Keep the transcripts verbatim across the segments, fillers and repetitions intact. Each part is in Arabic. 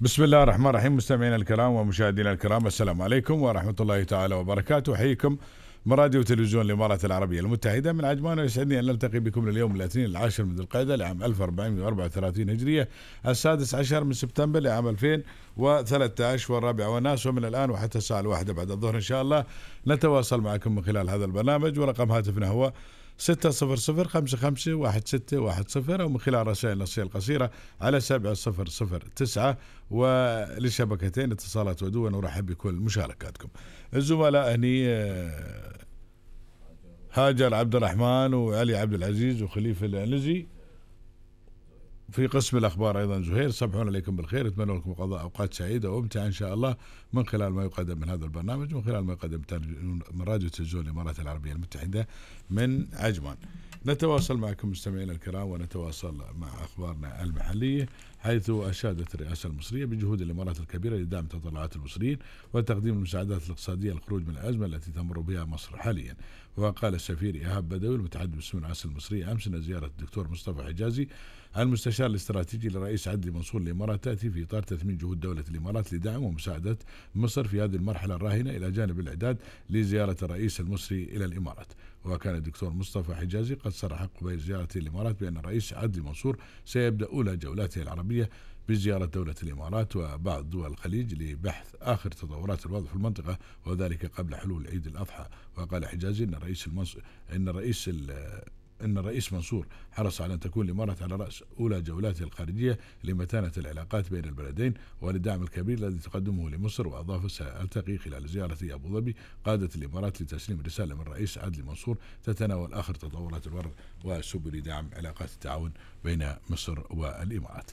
بسم الله الرحمن الرحيم. مستمعينا الكرام ومشاهدينا الكرام، السلام عليكم ورحمة الله تعالى وبركاته. أحييكم من راديو وتلفزيون الإمارات العربية المتحدة من عجمان، ويسعدني أن نلتقي بكم اليوم الاثنين العاشر من ذي القعدة لعام ألف وأربعمائة وأربعة وثلاثين هجرية، السادس عشر من سبتمبر لعام ألفين وثلاثة عشر والرابع والناس، ومن الآن وحتى الساعة الواحدة بعد الظهر إن شاء الله نتواصل معكم من خلال هذا البرنامج. ورقم هاتفنا هو ستة صفر صفر خمسة خمسة واحد ستة واحد صفر، أو من خلال رسائل نصية القصيرة على سبعة صفر صفر تسعة، وللشبكتين اتصالات ودوا. نرحب بكل مشاركاتكم. الزملاء هني هاجر عبد الرحمن وعلي عبد العزيز وخليفة العنزي، في قسم الأخبار أيضا زهير. صبحون عليكم بالخير، أتمنى لكم قضاء أوقات سعيدة وممتعة إن شاء الله من خلال ما يقدم من هذا البرنامج ومن خلال ما يقدم من راديو تلفزيون الإمارات العربية المتحدة من عجمان. نتواصل معكم مستمعينا الكرام ونتواصل مع أخبارنا المحلية، حيث أشادت الرئاسة المصرية بجهود الإمارات الكبيرة لدعم تطلعات المصريين وتقديم المساعدات الاقتصادية للخروج من الأزمة التي تمر بها مصر حاليا. وقال السفير إيهاب بدوي المتحدث باسم الرئاسة المصرية أمس أن زيارة الدكتور مصطفى حجازي المستشار الاستراتيجي للرئيس عدلي منصور للإمارات تأتي في إطار تثمين جهود دولة الإمارات لدعم ومساعدة مصر في هذه المرحلة الراهنة، إلى جانب الإعداد لزيارة الرئيس المصري إلى الإمارات. وكان الدكتور مصطفى حجازي قد صرح قبيل زيارته الإمارات بأن الرئيس عدلي منصور سيبدأ أولى جولاته العربية بزيارة دولة الإمارات وبعض دول الخليج لبحث آخر تطورات الوضع في المنطقة، وذلك قبل حلول عيد الأضحى. وقال حجازي أن الرئيس المنص... أن الرئيس أن الرئيس منصور حرص على أن تكون الإمارات على رأس أولى جولاته الخارجية لمتانة العلاقات بين البلدين وللدعم الكبير الذي تقدمه لمصر. وأضاف: سألتقي خلال زيارتي أبو ظبي قادة الإمارات لتسليم رسالة من الرئيس عدلي منصور تتناول آخر تطورات الوضع وسبل دعم علاقات التعاون بين مصر والإمارات.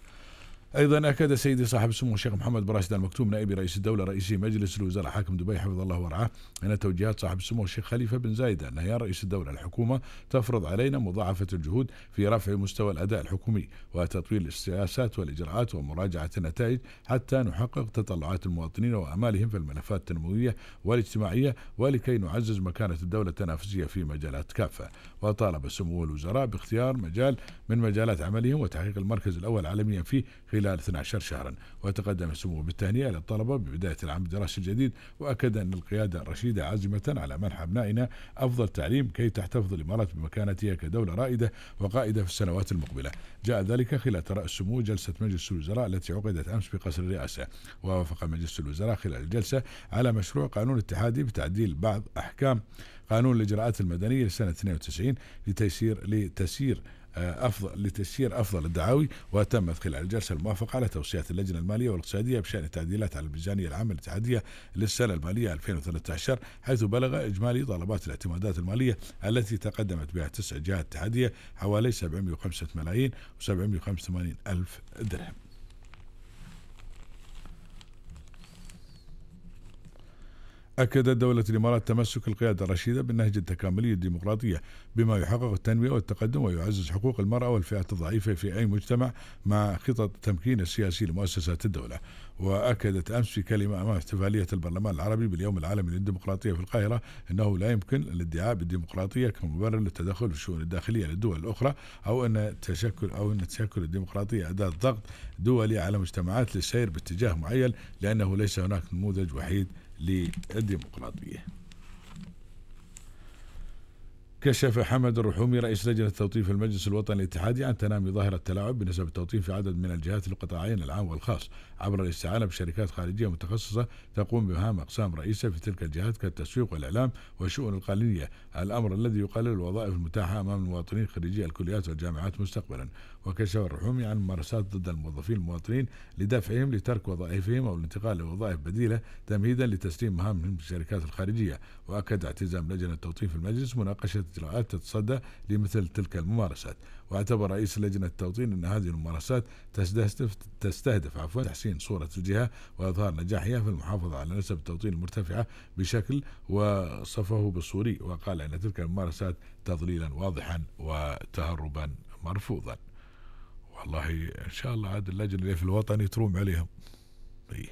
أيضا أكد سيدي صاحب السمو الشيخ محمد بن راشد المكتوم نائب رئيس الدولة رئيس مجلس الوزراء حاكم دبي حفظه الله ورعاه أن توجيهات صاحب السمو الشيخ خليفة بن زايد أن يا رئيس الدولة الحكومة تفرض علينا مضاعفة الجهود في رفع مستوى الأداء الحكومي وتطوير السياسات والإجراءات ومراجعة النتائج حتى نحقق تطلعات المواطنين وأمالهم في الملفات التنموية والاجتماعية، ولكي نعزز مكانة الدولة التنافسية في مجالات كافة. وطالب سمو الوزراء باختيار مجال من مجالات عملهم وتحقيق المركز الأول عالميا فيه خلال اثني عشر شهرا. وتقدم السمو بالتهنئة للطلبة ببداية العام الدراسي الجديد، وأكد أن القيادة الرشيدة عازمة على منح أبنائنا أفضل تعليم كي تحتفظ الإمارات بمكانتها كدولة رائدة وقائدة في السنوات المقبلة. جاء ذلك خلال ترأس السمو جلسة مجلس الوزراء التي عقدت أمس في قصر الرئاسة. ووافق مجلس الوزراء خلال الجلسة على مشروع قانون اتحادي بتعديل بعض أحكام قانون الإجراءات المدنية لسنة اثنين وتسعين لتيسير لتسيير أفضل لتسيير أفضل الدعاوي. وتمت خلال الجلسة الموافقة على توصيات اللجنة المالية والاقتصادية بشأن التعديلات على الميزانية العامة الاتحادية للسنة المالية ألفين وثلاثة عشر، حيث بلغ إجمالي طلبات الاعتمادات المالية التي تقدمت بها تسع جهات اتحادية حوالي سبعمائة وخمسة ملايين وسبعمائة وخمسة وثمانين ألف درهم. أكدت دولة الإمارات تمسك القيادة الرشيدة بالنهج التكاملي الديمقراطية بما يحقق التنمية والتقدم ويعزز حقوق المرأة والفئات الضعيفة في أي مجتمع مع خطط التمكين السياسي لمؤسسات الدولة. وأكدت أمس في كلمة أمام احتفالية البرلمان العربي باليوم العالمي للديمقراطية في القاهرة أنه لا يمكن الادعاء بالديمقراطية كمبرر للتدخل في الشؤون الداخلية للدول الأخرى، أو أن تشكل أو أن تشكل الديمقراطية أداة ضغط دولي على مجتمعات للسير باتجاه معين، لأنه ليس هناك نموذج وحيد للديمقراطية. كشف حمد الرحومي رئيس لجنة التوطين في المجلس الوطني الاتحادي عن تنامي ظاهرة التلاعب بنسب التوطين في عدد من الجهات القطاعين العام والخاص عبر الاستعانة بشركات خارجية متخصصة تقوم بمهام أقسام رئيسة في تلك الجهات كالتسويق والإعلام والشؤون القانونية، الأمر الذي يقلل الوظائف المتاحة أمام المواطنين خريجي الكليات والجامعات مستقبلا. وكشف الرحومي عن ممارسات ضد الموظفين المواطنين لدفعهم لترك وظائفهم أو الانتقال لوظائف بديلة تمهيدا لتسليم مهامهم للشركات الخارجية. وأكد اعتزام لجنة التوطين في المجلس مناقشة إجراءات تتصدى لمثل تلك الممارسات. واعتبر رئيس لجنة التوطين أن هذه الممارسات تستهدف تستهدف عفوا تحسين صورة الجهة وإظهار نجاحها في المحافظة على نسب التوطين المرتفعة بشكل وصفه بالصوري. وقال أن تلك الممارسات تضليلا واضحا وتهربا مرفوضا. والله إن شاء الله عاد اللجنة اللي في الوطني تروم عليهم. إيه.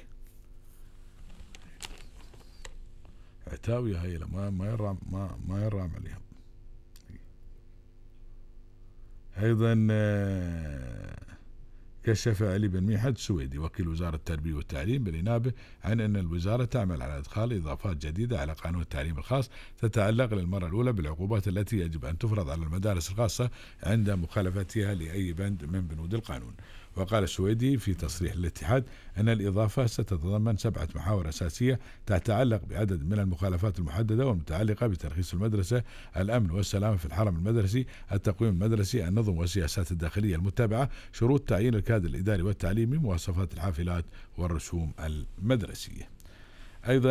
عتاوية هي ما ما يرام ما ما يرام عليهم. أيضا كشف علي بن ميحد السويدي وكيل وزارة التربية والتعليم بالإنابة عن أن الوزارة تعمل على إدخال إضافات جديدة على قانون التعليم الخاص تتعلق للمرة الأولى بالعقوبات التي يجب أن تفرض على المدارس الخاصة عند مخالفتها لأي بند من بنود القانون. وقال السويدي في تصريح للاتحاد أن الإضافة ستتضمن سبعة محاور أساسية تتعلق بعدد من المخالفات المحددة والمتعلقة بترخيص المدرسة، الأمن والسلامة في الحرم المدرسي، التقويم المدرسي، النظم والسياسات الداخلية المتبعة، شروط تعيين الكادر الإداري والتعليمي، مواصفات الحافلات والرسوم المدرسية. أيضا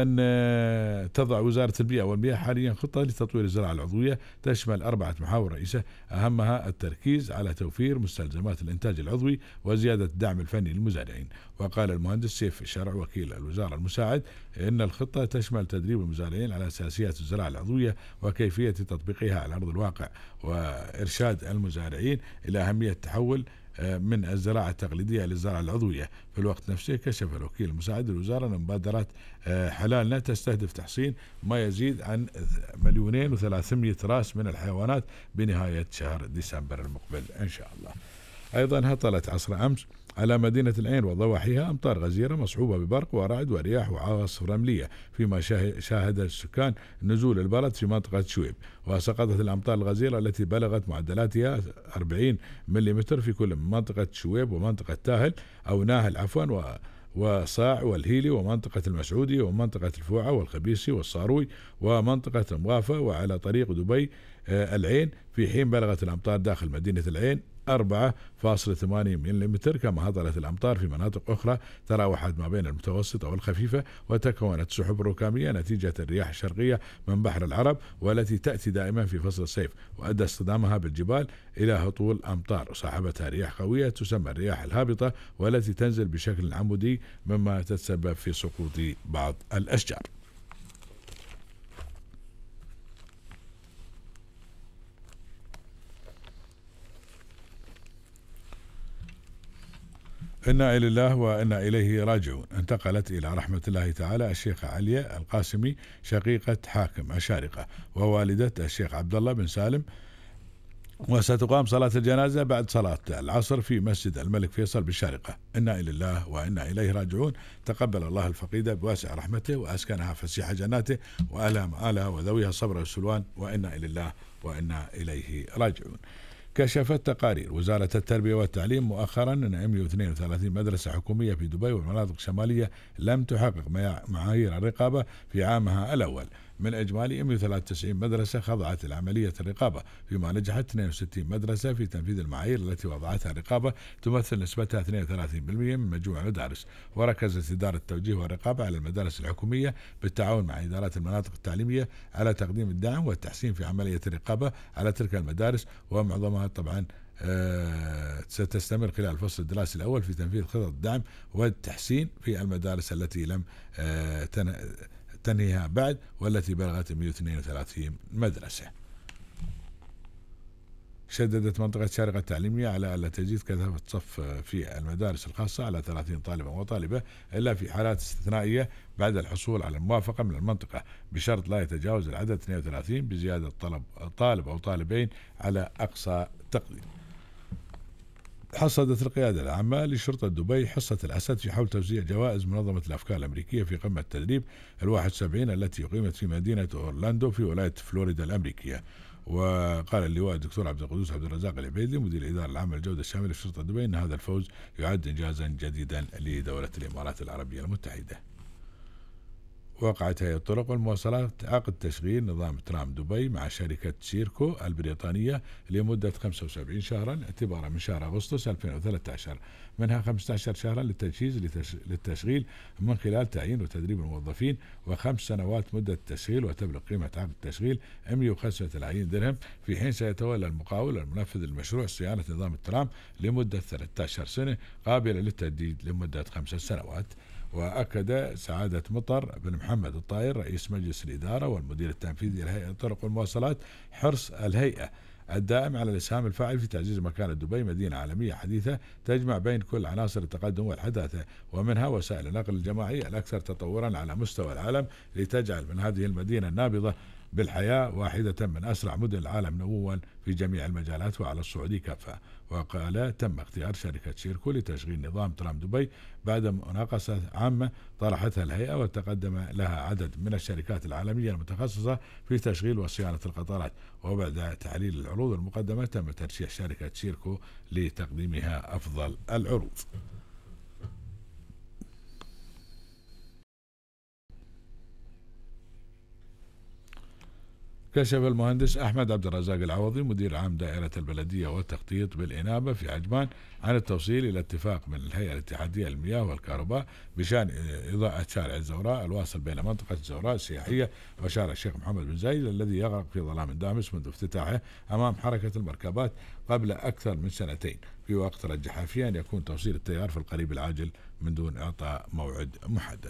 تضع وزارة البيئة والمياه حاليا خطة لتطوير الزراعة العضوية تشمل أربعة محاور رئيسة، أهمها التركيز على توفير مستلزمات الإنتاج العضوي وزيادة الدعم الفني للمزارعين. وقال المهندس سيف الشرع وكيل الوزارة المساعد إن الخطة تشمل تدريب المزارعين على أساسيات الزراعة العضوية وكيفية تطبيقها على أرض الواقع، وإرشاد المزارعين إلى أهمية التحول من الزراعة التقليدية للزراعة العضوية. في الوقت نفسه كشف الوكيل المساعد للوزارة أن مبادرات حلالنا تستهدف تحصين ما يزيد عن مليونين وثلاثمائة راس من الحيوانات بنهاية شهر ديسمبر المقبل إن شاء الله. أيضا هطلت عصر أمس على مدينة العين وضواحيها أمطار غزيرة مصحوبة ببرق ورعد ورياح وعواصف رملية، فيما شاهد السكان نزول البرد في منطقة شويب، وسقطت الأمطار الغزيرة التي بلغت معدلاتها أربعين ملم في كل من منطقة شويب ومنطقة تاهل أو ناهل عفوا وصاع والهيلي ومنطقة المسعودي ومنطقة الفوعة والخبيسي والصاروي ومنطقة موافة وعلى طريق دبي العين، في حين بلغت الأمطار داخل مدينة العين أربعة فاصلة ثمانية ملم، كما هطلت الأمطار في مناطق أخرى تراوحت ما بين المتوسطة والخفيفة، وتكونت سحب ركامية نتيجة الرياح الشرقية من بحر العرب والتي تأتي دائما في فصل الصيف، وأدى اصطدامها بالجبال إلى هطول أمطار صاحبتها رياح قوية تسمى الرياح الهابطة والتي تنزل بشكل عمودي مما تتسبب في سقوط بعض الأشجار. إنا إلى الله وإنا إليه راجعون. انتقلت إلى رحمة الله تعالى الشيخة علية القاسمي شقيقة حاكم الشارقة ووالدة الشيخ عبد الله بن سالم، وستقام صلاة الجنازة بعد صلاة العصر في مسجد الملك فيصل بالشارقة. إنا إلى الله وإنا إليه راجعون. تقبل الله الفقيدة بواسع رحمته وأسكنها فسيح جناته وألهم آلها وذويها الصبر والسلوان، وإنا إلى الله وإنا إليه راجعون. كشفت تقارير وزارة التربية والتعليم مؤخرا أن مئة واثنين وثلاثين مدرسة حكومية في دبي والمناطق الشمالية لم تحقق معايير الرقابة في عامها الأول. من إجمالي مئة وثلاثة وتسعين مدرسة خضعت لعملية الرقابة، فيما نجحت اثنين وستين مدرسة في تنفيذ المعايير التي وضعتها الرقابة، تمثل نسبتها اثنين وثلاثين بالمئة من مجموع المدارس. وركزت إدارة التوجيه والرقابة على المدارس الحكومية بالتعاون مع إدارات المناطق التعليمية على تقديم الدعم والتحسين في عملية الرقابة على تلك المدارس، ومعظمها طبعا آه ستستمر خلال الفصل الدراسي الأول في تنفيذ خطط الدعم والتحسين في المدارس التي لم آه تن تنهيها بعد والتي بلغت مئة واثنين وثلاثين مدرسة. شددت منطقة الشارقة التعليمية على ألا تزيد كثافة صف في المدارس الخاصة على ثلاثين طالبا وطالبة إلا في حالات استثنائية بعد الحصول على الموافقة من المنطقة، بشرط لا يتجاوز العدد اثنين وثلاثين بزيادة طلب طالب أو طالبين على أقصى تقدير. حصدت القيادة العامة لشرطة دبي حصة الأسد في حول توزيع جوائز منظمة الأفكار الأمريكية في قمة التدريب الواحد وسبعين التي أقيمت في مدينة أورلاندو في ولاية فلوريدا الأمريكية. وقال اللواء الدكتور عبد القدوس عبد الرزاق العبيدي مدير الإدارة العامة للجودة الشاملة في شرطة دبي أن هذا الفوز يعد إنجازا جديدا لدولة الإمارات العربية المتحدة. وقعت هيئة الطرق والمواصلات عقد تشغيل نظام ترام دبي مع شركة سيركو البريطانية لمدة خمسة وسبعين شهرا اعتبارا من شهر أغسطس ألفين وثلاثة عشر، منها خمسة عشر شهرا للتجهيز للتشغيل من خلال تعيين وتدريب الموظفين، وخمس سنوات مدة التشغيل، وتبلغ قيمة عقد التشغيل مئة وخمسة ملايين درهم، في حين سيتولى المقاول المنفذ المشروع صيانة نظام الترام لمدة ثلاثة عشر سنة قابلة للتجديد لمدة خمس سنوات. وأكد سعادة مطر بن محمد الطاير رئيس مجلس الإدارة والمدير التنفيذي لهيئة الطرق والمواصلات حرص الهيئة الدائم على الإسهام الفاعل في تعزيز مكانة دبي مدينة عالمية حديثة تجمع بين كل عناصر التقدم والحداثة، ومنها وسائل النقل الجماعي الأكثر تطورا على مستوى العالم، لتجعل من هذه المدينة النابضة بالحياة واحدة من أسرع مدن العالم نموا في جميع المجالات وعلى الصعود كافة. وقال تم اختيار شركة شيركو لتشغيل نظام ترام دبي بعد مناقصة عامة طرحتها الهيئة، وتقدم لها عدد من الشركات العالمية المتخصصة في تشغيل وصيانة القطارات. وبعد تحليل العروض المقدمة تم ترشيح شركة شيركو لتقديمها أفضل العروض. كشف المهندس أحمد عبد الرزاق العوضي مدير عام دائرة البلدية والتخطيط بالإنابة في عجمان عن التوصيل إلى اتفاق من الهيئة الاتحادية للمياه والكهرباء بشأن إضاءة شارع الزوراء الواصل بين منطقة الزوراء السياحية وشارع الشيخ محمد بن زايد الذي يغرق في ظلام دامس منذ افتتاحه أمام حركة المركبات قبل أكثر من سنتين، في وقت رجح فيه أن يكون توصيل التيار في القريب العاجل من دون إعطاء موعد محدد.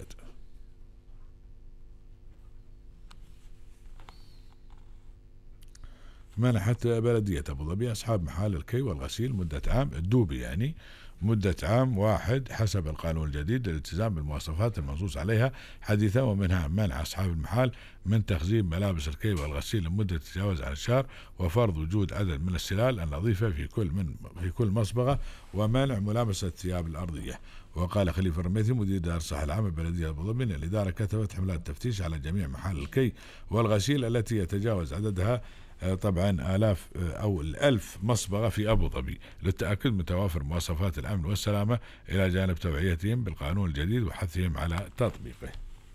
منحت بلدية أبو ظبي أصحاب محال الكي والغسيل مدة عام الدوبي يعني مدة عام واحد حسب القانون الجديد للالتزام بالمواصفات المنصوص عليها حديثا، ومنها منع أصحاب المحال من تخزين ملابس الكي والغسيل لمدة تتجاوز عن الشهر، وفرض وجود عدد من السلال النظيفة في كل من في كل مصبغة، ومنع ملامسة الثياب الأرضية. وقال خليفة الرميثي مدير دار الصحة العامة ببلدية أبو ظبي أن الإدارة كتبت حملات تفتيش على جميع محال الكي والغسيل التي يتجاوز عددها طبعا آلاف أو الألف مصبغة في أبو ظبي للتأكد من توافر مواصفات الأمن والسلامة إلى جانب توعيتهم بالقانون الجديد وحثهم على تطبيقه.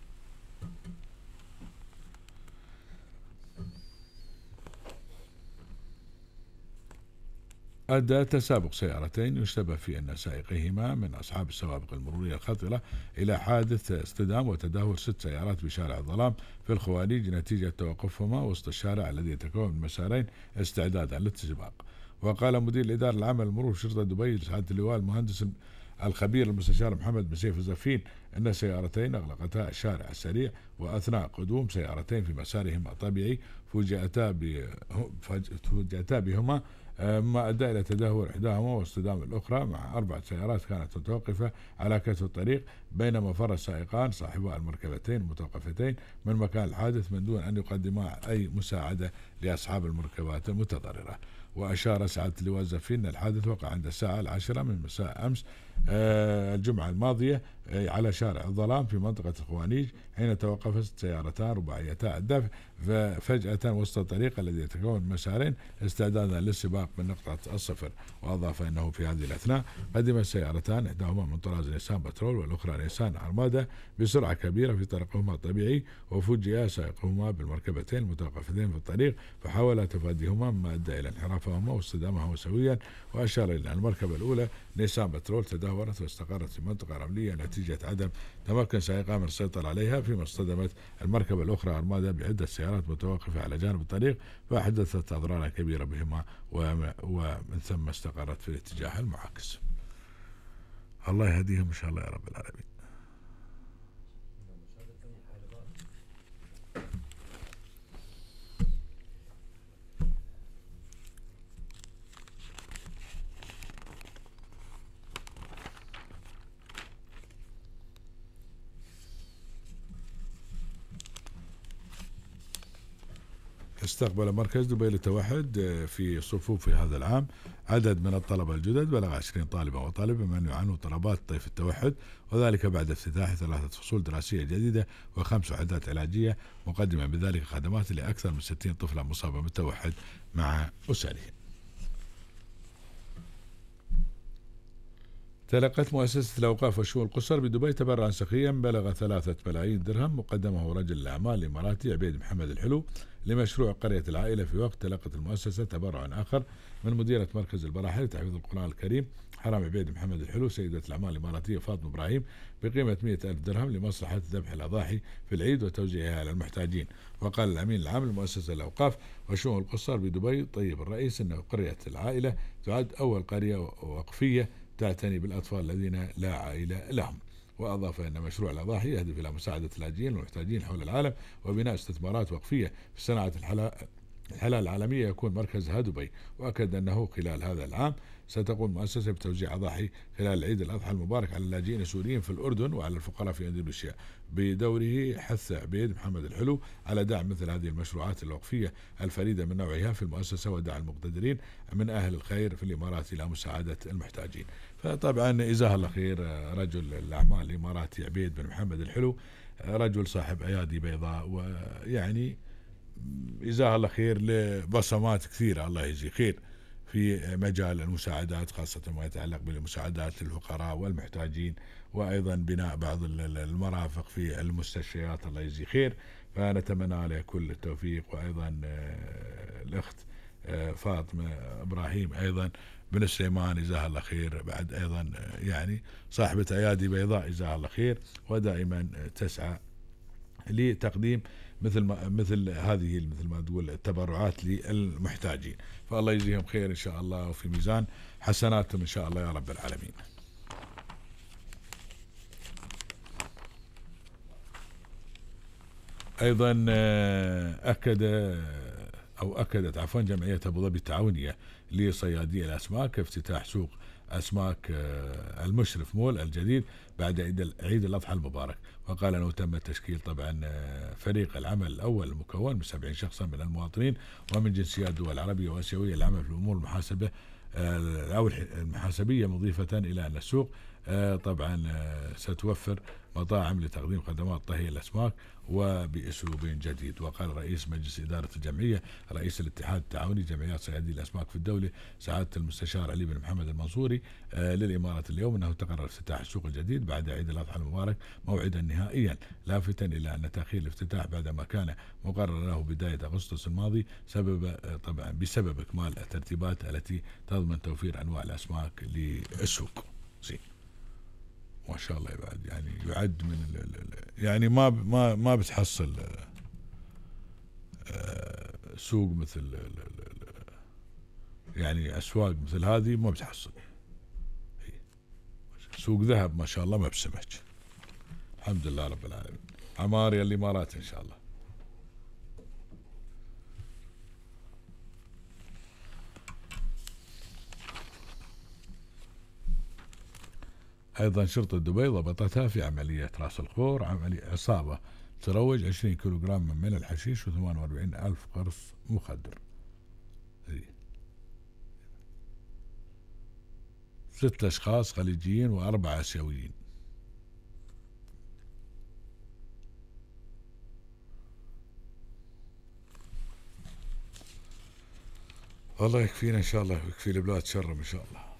أدى تسابق سيارتين يشتبه في أن سائقيهما من أصحاب السوابق المرورية الخطرة إلى حادث اصطدام وتدهور ست سيارات بشارع الظلام في الخواريج نتيجة توقفهما وسط الشارع الذي يتكون من مسارين استعدادا للسباق. وقال مدير الإدارة العامة للمرور شرطة دبي لسعادة اللواء المهندس الخبير المستشار محمد بن سيف الزفين أن سيارتين أغلقتا الشارع السريع وأثناء قدوم سيارتين في مسارهما الطبيعي فوجئتا فوجئتا بهما ما أدى إلى تدهور إحداهما واصطدام الأخرى مع أربع سيارات كانت متوقفة على كتف الطريق، بينما فر السائقان صاحبا المركبتين المتوقفتين من مكان الحادث من دون أن يقدما أي مساعدة لأصحاب المركبات المتضررة. وأشار سعادة اللواء الزفين أن الحادث وقع عند الساعة العاشرة من مساء أمس آه الجمعة الماضية آه على شارع الظلام في منطقة الخوانيج، حين توقفت سيارتان رباعيتا الدفع فجأة وسط الطريق الذي يتكون من مسارين استعدادا للسباق من نقطة الصفر. وأضاف أنه في هذه الأثناء قدم السيارتان إحداهما من طراز نيسان بترول والأخرى نيسان أرمادا بسرعة كبيرة في طريقهما الطبيعي، وفوجئ سائقهما بالمركبتين المتوقفتين في الطريق فحاول تفاديهما مما أدى إلى انحرافهما واصطدامهما سويا. وأشار إلى أن المركبة الأولى نيسان بترول تدهورت واستقرت في منطقة رملية نتيجة عدم تمكن سائقها من السيطرة عليها، فيما اصطدمت المركبة الأخرى أرمادا بعدة سيارات متوقفة على جانب الطريق فحدثت أضرارا كبيرة بهما ومن ثم استقرت في الاتجاه المعاكس. الله يهديهم إن شاء الله يا رب العالمين. استقبل مركز دبي للتوحد في صفوف هذا العام عدد من الطلبة الجدد بلغ عشرين طالبا وطالبة من يعنوا طلبات طيف التوحد، وذلك بعد افتتاح ثلاثة فصول دراسية جديدة وخمس وحدات علاجية مقدمة بذلك خدمات لأكثر من ستين طفلة مصابة بالتوحد مع أسرهم. تلقت مؤسسة الأوقاف وشؤون القصر بدبي تبرعا سخيا بلغ ثلاثة ملايين درهم مقدمه رجل الأعمال الإماراتي عبيد محمد الحلو لمشروع قرية العائلة، في وقت تلقت المؤسسة تبرع آخر من مديرة مركز البراحل لتحفيظ القرآن الكريم حرام عبيد محمد الحلو سيدة الأعمال الإماراتية فاطمة إبراهيم بقيمة مئة ألف درهم لمصلحة ذبح الأضاحي في العيد وتوزيعها على المحتاجين. وقال الأمين العام لمؤسسة الأوقاف وشؤون القصر بدبي طيب الرئيس أنه قرية العائلة تعد أول قرية وقفية تعتني بالأطفال الذين لا عائلة لهم. وأضاف أن مشروع الأضاحي يهدف إلى مساعدة اللاجئين والمحتاجين حول العالم وبناء استثمارات وقفية في صناعة الحالة العالمية يكون مركزها دبي. وأكد أنه خلال هذا العام ستقوم المؤسسة بتوزيع أضاحي خلال عيد الأضحى المبارك على اللاجئين السوريين في الأردن وعلى الفقراء في أندونيسيا. بدوره حث عبيد محمد الحلو على دعم مثل هذه المشروعات الوقفية الفريدة من نوعها في المؤسسة ودعم المقتدرين من أهل الخير في الإمارات إلى مساعدة المحتاجين. فطبعا جزاه الله خير رجل الأعمال الإماراتي عبيد بن محمد الحلو، رجل صاحب أيادي بيضاء، ويعني جزاه الله خير لبصمات كثيرة الله يجزيه خير في مجال المساعدات، خاصة ما يتعلق بالمساعدات للفقراء والمحتاجين، وأيضا بناء بعض المرافق في المستشفيات الله يجزيه خير. فنتمنى له كل التوفيق. وأيضا الأخت فاطمة إبراهيم أيضا بن سليمان جزاها الله خير، بعد أيضا يعني صاحبة أيادي بيضاء جزاها الله خير، ودائما تسعى لتقديم مثل ما مثل هذه مثل ما تقول التبرعات للمحتاجين. فالله يجزيهم خير إن شاء الله، وفي ميزان حسناتهم إن شاء الله يا رب العالمين. أيضا أكد أو أكدت عفوا جمعية أبو ظبي التعاونية لصيادي الأسماك افتتاح سوق أسماك المشرف مول الجديد بعد عيد الأضحى المبارك. وقال أنه تم تشكيل طبعا فريق العمل الأول المكون من سبعين شخصا من المواطنين ومن جنسيات دول عربية وآسيوية للعمل في الأمور المحاسبة أو المحاسبية، مضيفة إلى أن السوق طبعا ستوفر مطاعم لتقديم خدمات طهي الأسماك وبأسلوب جديد. وقال رئيس مجلس إدارة الجمعية رئيس الاتحاد التعاوني جمعيات صيادي الأسماك في الدولة سعادة المستشار علي بن محمد المنصوري للإمارة اليوم أنه تقرر افتتاح السوق الجديد بعد عيد الأضحى المبارك موعدا نهائيا، لافتا إلى أن تأخير الافتتاح بعدما كان مقرر له بداية أغسطس الماضي سبب طبعا بسبب إكمال الترتيبات التي تضمن توفير أنواع الأسماك للسوق. زين ما شاء الله يبعد يعني يعد من ال ال يعني ما ما ما بتحصل سوق مثل يعني أسواق مثل هذه ما بتحصل. سوق ذهب ما شاء الله ما بسمك. الحمد لله رب العالمين. عمار يا الإمارات إن شاء الله. أيضا شرطة دبي ضبطتها في عملية رأس الخور، عملية عصابة تروج عشرين كيلوغرام من الحشيش وثمان وأربعين ألف قرص مخدر. ست أشخاص خليجيين وأربعة آسيويين. الله يكفينا إن شاء الله ويكفي البلاد شرهم إن شاء الله.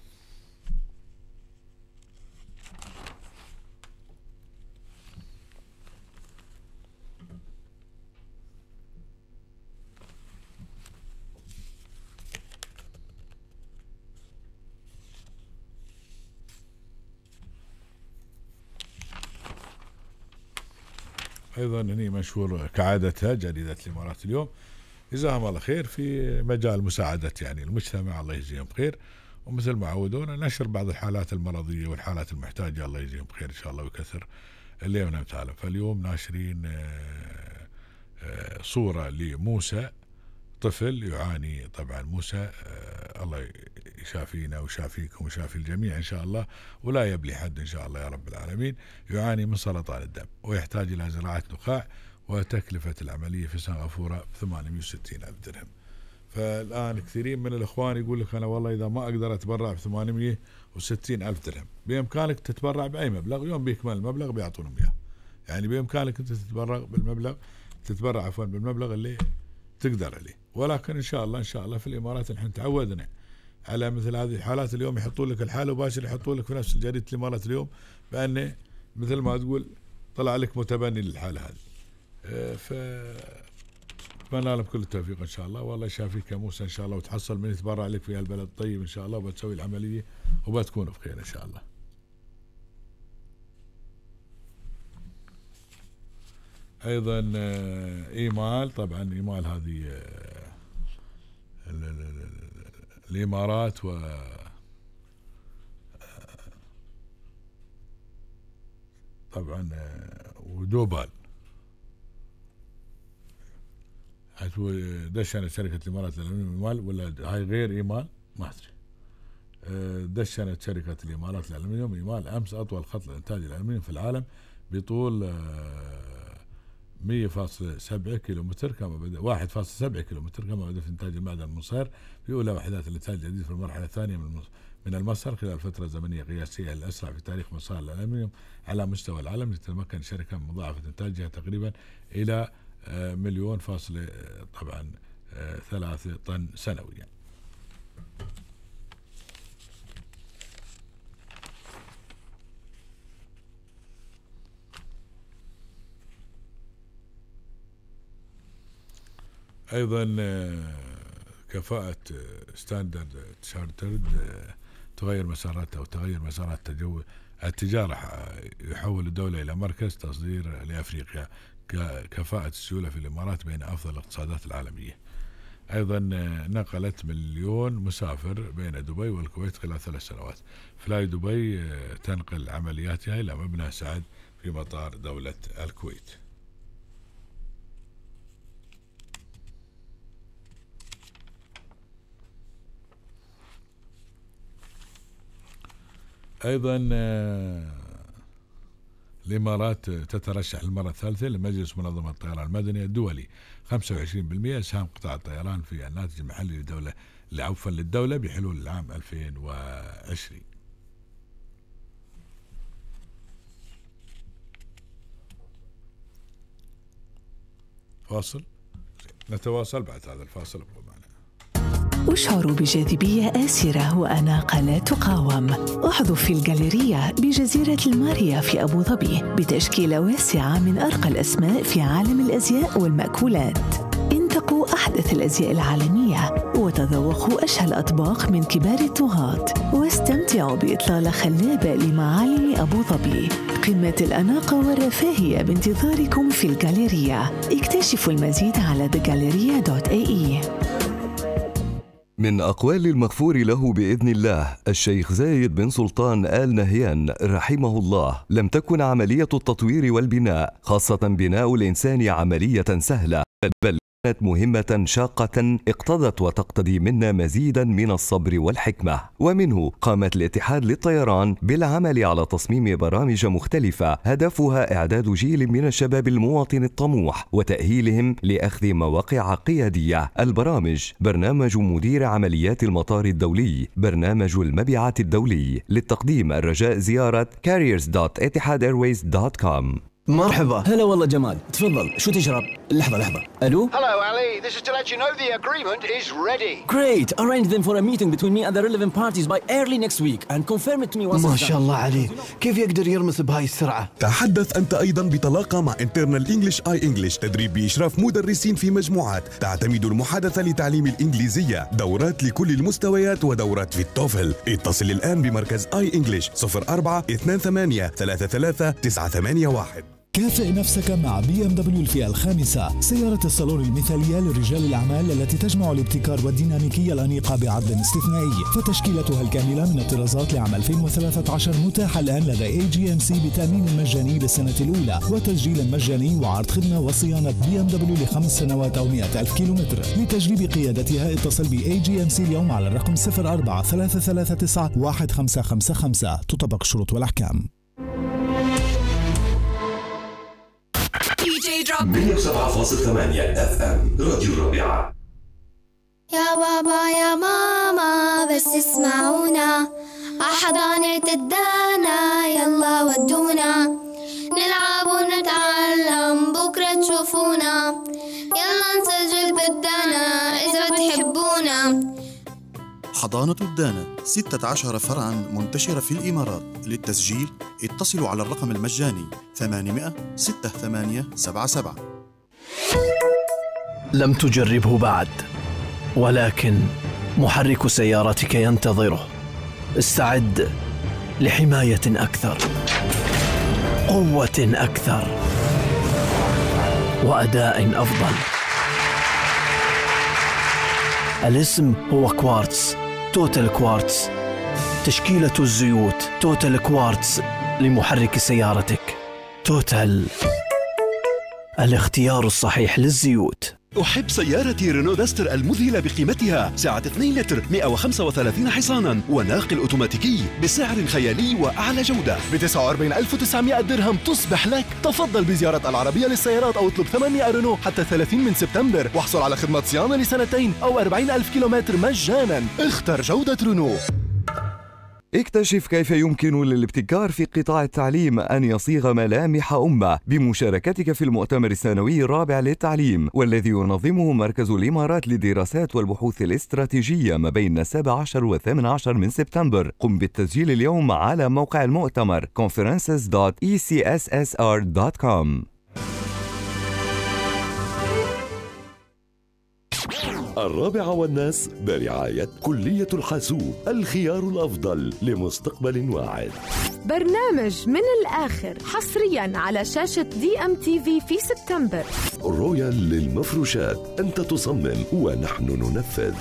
أيضا هني مشهور كعادتها جريدة الإمارات اليوم جزاهم الله خير في مجال مساعدة يعني المجتمع الله يجزيهم خير، ومثل ما عودونا نشر بعض الحالات المرضية والحالات المحتاجة الله يجزيهم خير إن شاء الله ويكثر اللي من أمثالهم. فاليوم ناشرين صورة لموسى طفل يعاني، طبعا موسى الله يشافينا ويشافيكم ويشافي الجميع إن شاء الله ولا يبلي حد إن شاء الله يا رب العالمين، يعاني من سرطان الدم ويحتاج إلى زراعة نخاع، وتكلفة العملية في سنغافورة ثمانمئة وستين ألف درهم. فالآن كثيرين من الإخوان يقول لك أنا والله إذا ما أقدر أتبرع ب ثمانمئة وستين ألف درهم، بإمكانك تتبرع بأي مبلغ، يوم بيكمل المبلغ بيعطونهم إياه. يعني بإمكانك أنت تتبرع بالمبلغ تتبرع عفوا بالمبلغ اللي تقدر عليه. ولكن إن شاء الله إن شاء الله في الإمارات نحن تعودنا على مثل هذه الحالات، اليوم يحطوا لك الحالة وباشر يحطوا لك في نفس جريدة الإمارات اليوم بأن مثل ما تقول طلع لك متبني للحالة هذه. ف أتمنى لهم كل التوفيق إن شاء الله، والله يشافيك يا موسى إن شاء الله وتحصل من يتبرع لك في هالبلد طيب إن شاء الله، وبتسوي العملية وبتكون بخير إن شاء الله. أيضا إيمال، طبعا إيمال هذه الإمارات و طبعا ودوبال حيث دشنت شركة الإمارات للألمنيوم والإيمال، ولا هاي غير إيمال ما أدري. دشنت شركة الإمارات للألمنيوم والإيمال أمس أطول خط لإنتاج الألمنيوم في العالم بطول مية فاصلة سبعة كيلومتر كما بدأ واحد فاصلة سبعة كيلومتر كما بدأ في إنتاج المعدن المنصهر في أولى وحدات الإنتاج الجديد في المرحلة الثانية من من المسار خلال فترة زمنية قياسية الأسرع في تاريخ مسار الألمنيوم على مستوى العالم، لتتمكن الشركة من مضاعفة إنتاجها تقريبا إلى مليون فاصلة طبعا ثلاثة طن سنويا. أيضا كفاءة ستاندرد تشارترد تغير مساراتها أو تغير مسارات تجو التجارة، يحول الدولة إلى مركز تصدير لأفريقيا. كفاءة السيولة في الإمارات بين أفضل الاقتصادات العالمية. أيضا نقلت مليون مسافر بين دبي والكويت خلال ثلاث سنوات. فلاي دبي تنقل عملياتها إلى مبنى سعد في مطار دولة الكويت. أيضا الإمارات تترشح للمرة الثالثة لمجلس منظمة الطيران المدني الدولي. خمسة وعشرين بالمئة إسهام قطاع الطيران في الناتج المحلي للدولة عفوا للدولة بحلول العام ألفين وعشرين. فاصل، نتواصل بعد هذا الفاصل. أشعر بجاذبية آسرة وأناقة لا تقاوم. أحظو في الجاليريا بجزيرة الماريا في أبو ظبي بتشكيلة واسعة من أرقى الأسماء في عالم الأزياء والمأكولات. انتقوا أحدث الأزياء العالمية وتذوقوا أشهى الأطباق من كبار الطغاة، واستمتعوا بإطلالة خلابة لمعالم أبو ظبي. قمة الأناقة والرفاهية بانتظاركم في الجاليريا. اكتشفوا المزيد على ذا جاليريا دوت إيه إي. من أقوال المغفور له بإذن الله الشيخ زايد بن سلطان آل نهيان رحمه الله: لم تكن عملية التطوير والبناء، خاصة بناء الإنسان، عملية سهلة، بل كانت مهمة شاقة اقتضت وتقتضي منا مزيدا من الصبر والحكمة. ومنه قامت الاتحاد للطيران بالعمل على تصميم برامج مختلفة هدفها إعداد جيل من الشباب المواطن الطموح وتأهيلهم لأخذ مواقع قيادية. البرامج: برنامج مدير عمليات المطار الدولي، برنامج المبيعات الدولي. للتقديم الرجاء زيارة كاريرز دوت إتحاد إيرويز دوت كوم. مرحبا. هلا والله جمال، تفضل شو تشرب؟ لحظة لحظة. ألو؟ Hello Ali, this is to let you know the agreement is ready. Great, arrange them for a meeting between me and the relevant parties by early next week and confirm it to me once. ما شاء الله عليه، كيف يقدر يرمس بهاي السرعة؟ تحدث أنت أيضا بطلاقة مع Internal English I English، تدريب بإشراف مدرسين في مجموعات تعتمد المحادثة لتعليم الإنجليزية، دورات لكل المستويات ودورات في التوفل. اتصل الآن بمركز I English صفر أربعة اثنين ثمانية ثلاثة ثلاثة تسعة ثمانية واحد. كافئ نفسك مع بي ام دبليو الفئة الخامسة، سيارة الصالون المثالية لرجال الأعمال التي تجمع الابتكار والديناميكية الأنيقة بعرض استثنائي. فتشكيلتها الكاملة من الطرازات لعام ألفين وثلاثة عشر متاحة الآن لدى إيه جي إم سي بتأمين مجاني للسنة الأولى وتسجيل مجاني وعرض خدمة وصيانة بي ام دبليو لخمس سنوات أو مئة ألف كيلومتر. لتجريب قيادتها اتصل ب إيه جي إم سي اليوم على الرقم صفر أربعة ثلاثة ثلاثة تسعة واحد خمسة خمسة خمسة. تطبق الشروط والأحكام. مية وسبعة فاصلة ثمانية اف ام راديو الربيعة. يا بابا يا ماما بس اسمعونا، عحضانة الدانا يلا ودونا، نلعب ونتعلم بكرة تشوفونا، يلا نسجل بالدانا إذا بتحبونا. حضانة الدانا ستة عشر فرعاً منتشرة في الإمارات. للتسجيل اتصلوا على الرقم المجاني ثمانمائة ستة ثمانية سبعة سبعة. لم تجربه بعد، ولكن محرك سيارتك ينتظره. استعد لحماية أكثر، قوة أكثر، وأداء أفضل. الاسم هو كوارتز، توتال كوارتز. تشكيلة الزيوت توتال كوارتز لمحرك سيارتك. توتال، الاختيار الصحيح للزيوت. أحب سيارتي رينو داستر المذهلة بقيمتها، سعة اثنين لتر مئة وخمسة وثلاثين حصانا وناقل أوتوماتيكي بسعر خيالي وأعلى جودة ب تسعة وأربعين ألف وتسعمئة درهم تصبح لك. تفضل بزيارة العربية للسيارات أو اطلب ثمانية رينو حتى ثلاثين من سبتمبر، واحصل على خدمة صيانة لسنتين أو أربعين ألف كيلومتر مجانا. اختر جودة رينو. اكتشف كيف يمكن للابتكار في قطاع التعليم أن يصيغ ملامح أمة بمشاركتك في المؤتمر السنوي الرابع للتعليم، والذي ينظمه مركز الإمارات للدراسات والبحوث الاستراتيجية ما بين السابع عشر والثامن عشر من سبتمبر. قم بالتسجيل اليوم على موقع المؤتمر conferences dot e c s s r dot com. الرابعة والناس برعاية كلية الحاسوب، الخيار الأفضل لمستقبل واعد. برنامج من الآخر حصريا على شاشة دي أم تي في في سبتمبر. رويال للمفروشات، أنت تصمم ونحن ننفذ.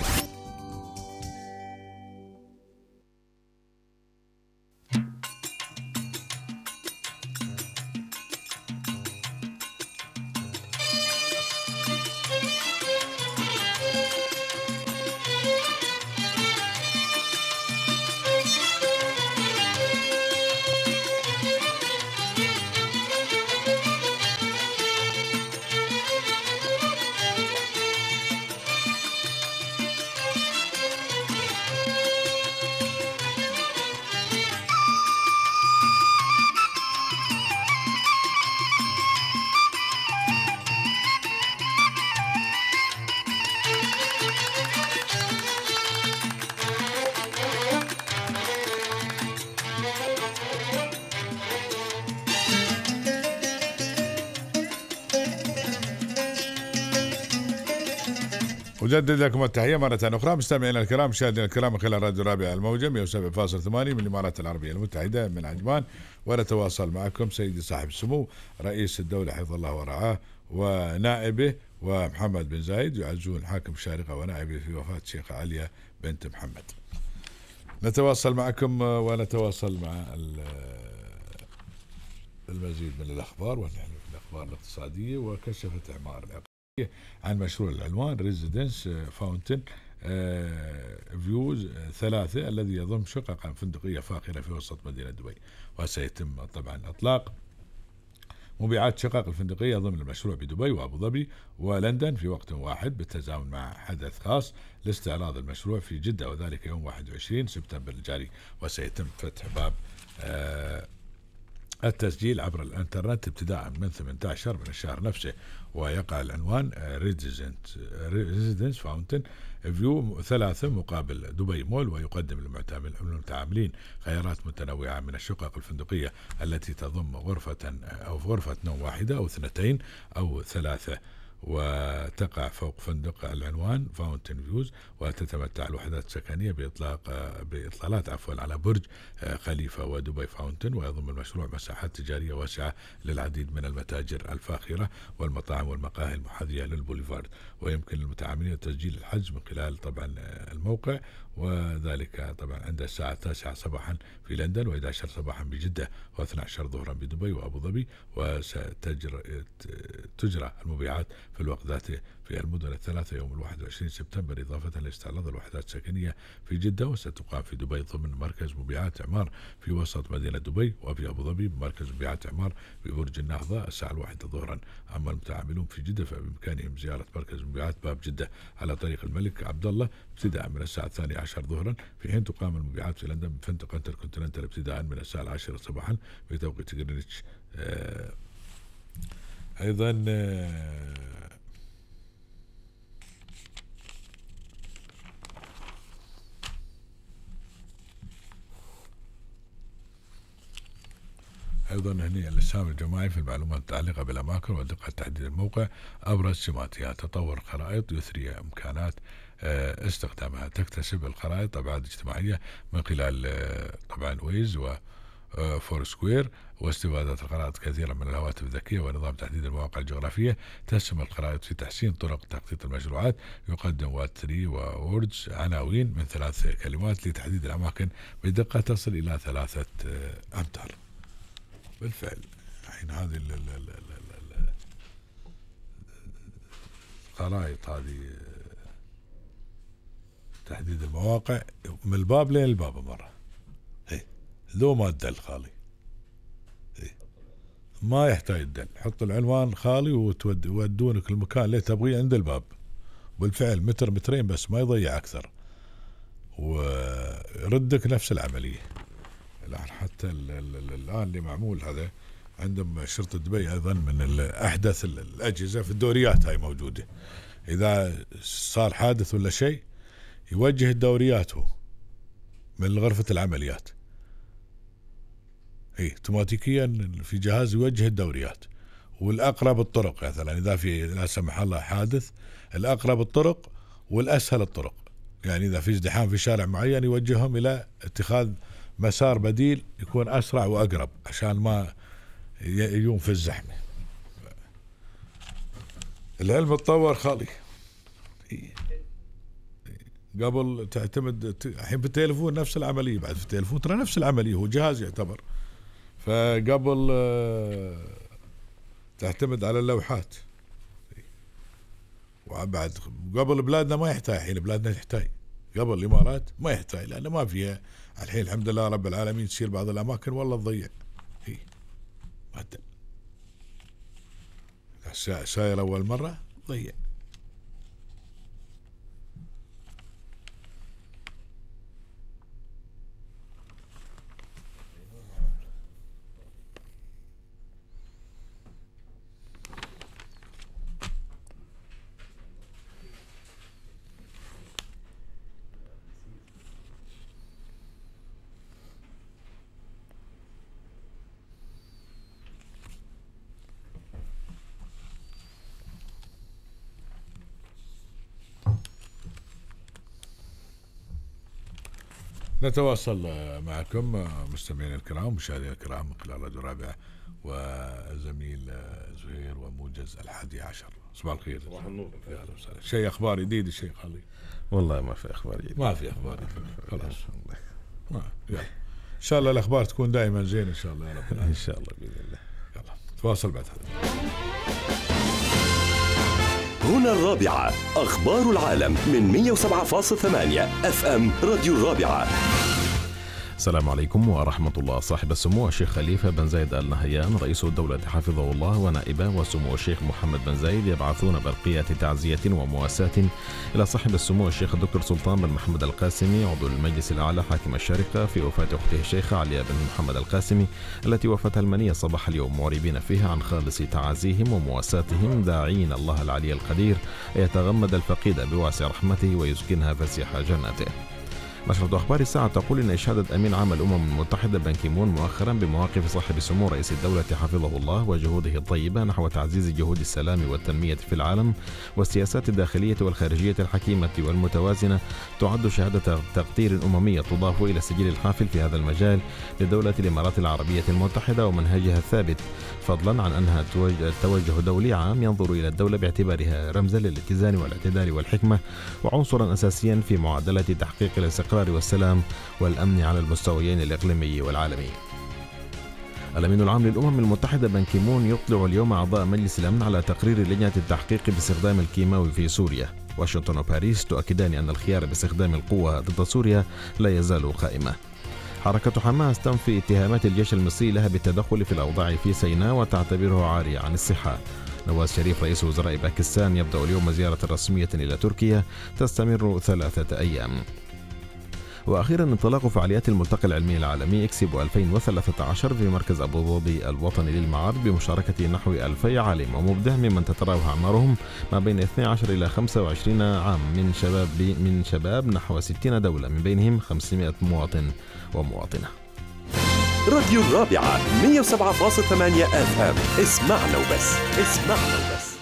أجدد لكم التحية مرة أخرى مستمعينا الكرام، مشاهدينا الكرام، من خلال راديو الرابعة الموجة مئة وسبعة فاصلة ثمانية من الإمارات العربية المتحدة من عجمان. ونتواصل معكم سيدي صاحب السمو رئيس الدولة حفظه الله ورعاه ونائبه ومحمد بن زايد يعزون حاكم الشارقة ونائبه في وفاة الشيخة عليا بنت محمد. نتواصل معكم ونتواصل مع المزيد من الأخبار، ونحن في الأخبار الاقتصادية. وكشفت إعمار عن مشروع العنوان ريزيدنس فاونتن فيوز ثلاثة الذي يضم شققا فندقية فاخرة في وسط مدينة دبي، وسيتم طبعا إطلاق مبيعات شقق الفندقية ضمن المشروع بدبي وأبو ظبي ولندن في وقت واحد بالتزامن مع حدث خاص لاستعراض المشروع في جدة، وذلك يوم واحد وعشرين سبتمبر الجاري. وسيتم فتح باب آه التسجيل عبر الانترنت ابتداء من ثمانية عشر من الشهر نفسه. ويقع العنوان ريزيدنس فاونتن فيو ثلاثة مقابل دبي مول، ويقدم للمتعاملين خيارات متنوعة من الشقق الفندقية التي تضم غرفة أو غرفة نوم واحدة أو اثنتين أو ثلاثة، وتقع فوق فندق العنوان فاونتن فيوز. وتتمتع الوحدات السكنية بإطلاق بإطلالات عفوا على برج خليفة ودبي فاونتن. ويضم المشروع مساحات تجارية واسعة للعديد من المتاجر الفاخرة والمطاعم والمقاهي المحاذية للبوليفارد. ويمكن للمتعاملين تسجيل الحجز من خلال طبعا الموقع، وذلك طبعا عند الساعة التاسعة صباحا في لندن وإحدى عشرة صباحا بجدة واثني عشر ظهرا بدبي وأبو ظبي. وستجرى تجرى المبيعات في الوقت ذاته في المدن الثلاثة يوم الواحد وعشرين سبتمبر، إضافة لاستعراض الوحدات السكنية في جدة. وستقام في دبي ضمن مركز مبيعات إعمار في وسط مدينة دبي، وفي أبو ظبي مركز مبيعات إعمار في برج النهضة الساعة الواحدة ظهرا. أما المتعاملون في جدة فبإمكانهم زيارة مركز مبيعات باب جدة على طريق الملك عبد الله ابتداء من الساعة الثانية عشر ظهرا، في حين تقام المبيعات في لندن بفندق انتركونتيننتال ابتداء من الساعة العاشرة صباحا بتوقيت غرينتش. آه أيضا آه أيضا هنيئا للسهم الجماعي في المعلومات المتعلقة بالأماكن ودقة تحديد الموقع. أبرز سماتها تطور الخرائط يثري إمكانات استخدامها. تكتسب الخرائط أبعاد اجتماعية من خلال طبعا ويز و فور سكوير، واستفادة الخرائط كثيرا من الهواتف الذكية ونظام تحديد المواقع الجغرافية. تسهم الخرائط في تحسين طرق تخطيط المشروعات. يقدم وات ثري ووردز عناوين من ثلاث كلمات لتحديد الأماكن بدقة تصل إلى ثلاثة أمتار. بالفعل الحين هذه خرائط هذه تحديد المواقع من الباب لين الباب مرة. ايه لو ما الدل خالي، ايه ما يحتاج الدل، حط العنوان خالي وتودونك المكان اللي تبغيه عند الباب. بالفعل متر مترين بس، ما يضيع أكثر، وردك نفس العملية. حتى الآن اللي معمول هذا عندهم شرطة دبي أيضا من أحدث الأجهزة في الدوريات هاي موجودة. إذا صار حادث ولا شيء يوجه الدوريات هو من غرفة العمليات، اي اوتوماتيكيا في جهاز يوجه الدوريات. والأقرب الطرق مثلا إذا في لا سمح الله حادث، الأقرب الطرق والأسهل الطرق، يعني إذا في ازدحام في شارع معين يوجههم إلى اتخاذ مسار بديل يكون أسرع وأقرب عشان ما يجون في الزحمة. العلم اتطور خالي. قبل تعتمد الحين في التليفون نفس العملية، بعد في التليفون ترى نفس العملية، هو جهاز يعتبر. فقبل تعتمد على اللوحات، وبعد قبل بلادنا ما يحتاج، الحين بلادنا تحتاج. قبل الإمارات ما يحتاج لأنه ما فيها. الحين الحمد لله رب العالمين تصير بعض الأماكن والله تضيع، هي ما ساير أول مرة ضيع. نتواصل معكم مستمعين الكرام مشاهدينا الكرام من خلال راديو الرابعة وزميل زهير وموجز الحادي عشر. صباح الخير. صباح النور. شيء أخبار جديد الشيخ خالي؟ والله ما في أخبار جديد. ما في أخبار جديد. خلاص. ما يلا. إن شاء الله الأخبار تكون دائما زين إن شاء الله يا رب. إن شاء الله بإذن الله. يلا تواصل بعد هذا. هنا الرابعة، أخبار العالم من مئة وسبعة فاصلة ثمانية اف ام راديو الرابعة. السلام عليكم ورحمة الله. صاحب السمو الشيخ خليفة بن زايد آل نهيان رئيس الدولة حفظه الله ونائبه وسمو الشيخ محمد بن زايد يبعثون برقية تعزية ومواساة إلى صاحب السمو الشيخ الدكتور سلطان بن محمد القاسمي عضو المجلس الأعلى حاكم الشارقة في وفاة أخته الشيخة عليا بن محمد القاسمي التي وفتها المنية صباح اليوم، معربين فيها عن خالص تعازيهم ومواساتهم، داعين الله العلي القدير أن يتغمد الفقيد بواسع رحمته ويسكنها فسيح جنته. نشرة أخبار الساعة تقول إن إشادة أمين عام الأمم المتحدة بان كي مون مؤخرا بمواقف صاحب السمو رئيس الدولة حفظه الله وجهوده الطيبة نحو تعزيز جهود السلام والتنمية في العالم والسياسات الداخلية والخارجية الحكيمة والمتوازنة، تعد شهادة تقدير أممية تضاف إلى السجل الحافل في هذا المجال لدولة الإمارات العربية المتحدة ومنهجها الثابت، فضلا عن أنها توجه دولي عام ينظر إلى الدولة باعتبارها رمزا للاتزان والاعتدال والحكمة وعنصرا أساسيا في معادلة تحقيق الاستقرار والسلام والأمن على المستويين الإقليمي والعالمي. الأمين العام للأمم المتحدة بان كي مون يطلع اليوم أعضاء مجلس الأمن على تقرير لجنة التحقيق باستخدام الكيماوي في سوريا، واشنطن وباريس تؤكدان أن الخيار باستخدام القوة ضد سوريا لا يزال قائمة. حركة حماس تنفي اتهامات الجيش المصري لها بالتدخل في الأوضاع في سيناء وتعتبره عارية عن الصحة. نواز شريف رئيس وزراء باكستان يبدأ اليوم زيارة رسمية إلى تركيا تستمر ثلاثة أيام. وأخيرا انطلاق فعاليات الملتقى العلمي العالمي إكسبو ألفين وثلاثة عشر في مركز أبو ظبي الوطني للمعارض بمشاركة نحو ألفي عالم ومبدع ممن تتراوح أعمارهم ما بين اثني عشر إلى خمسة وعشرين عام من شباب من شباب نحو ستين دولة من بينهم خمسمائة مواطن ومواطنة. راديو الرابعة مئة وسبعة فاصلة ثمانية اف ام، اسمعنا وبس، اسمعنا وبس.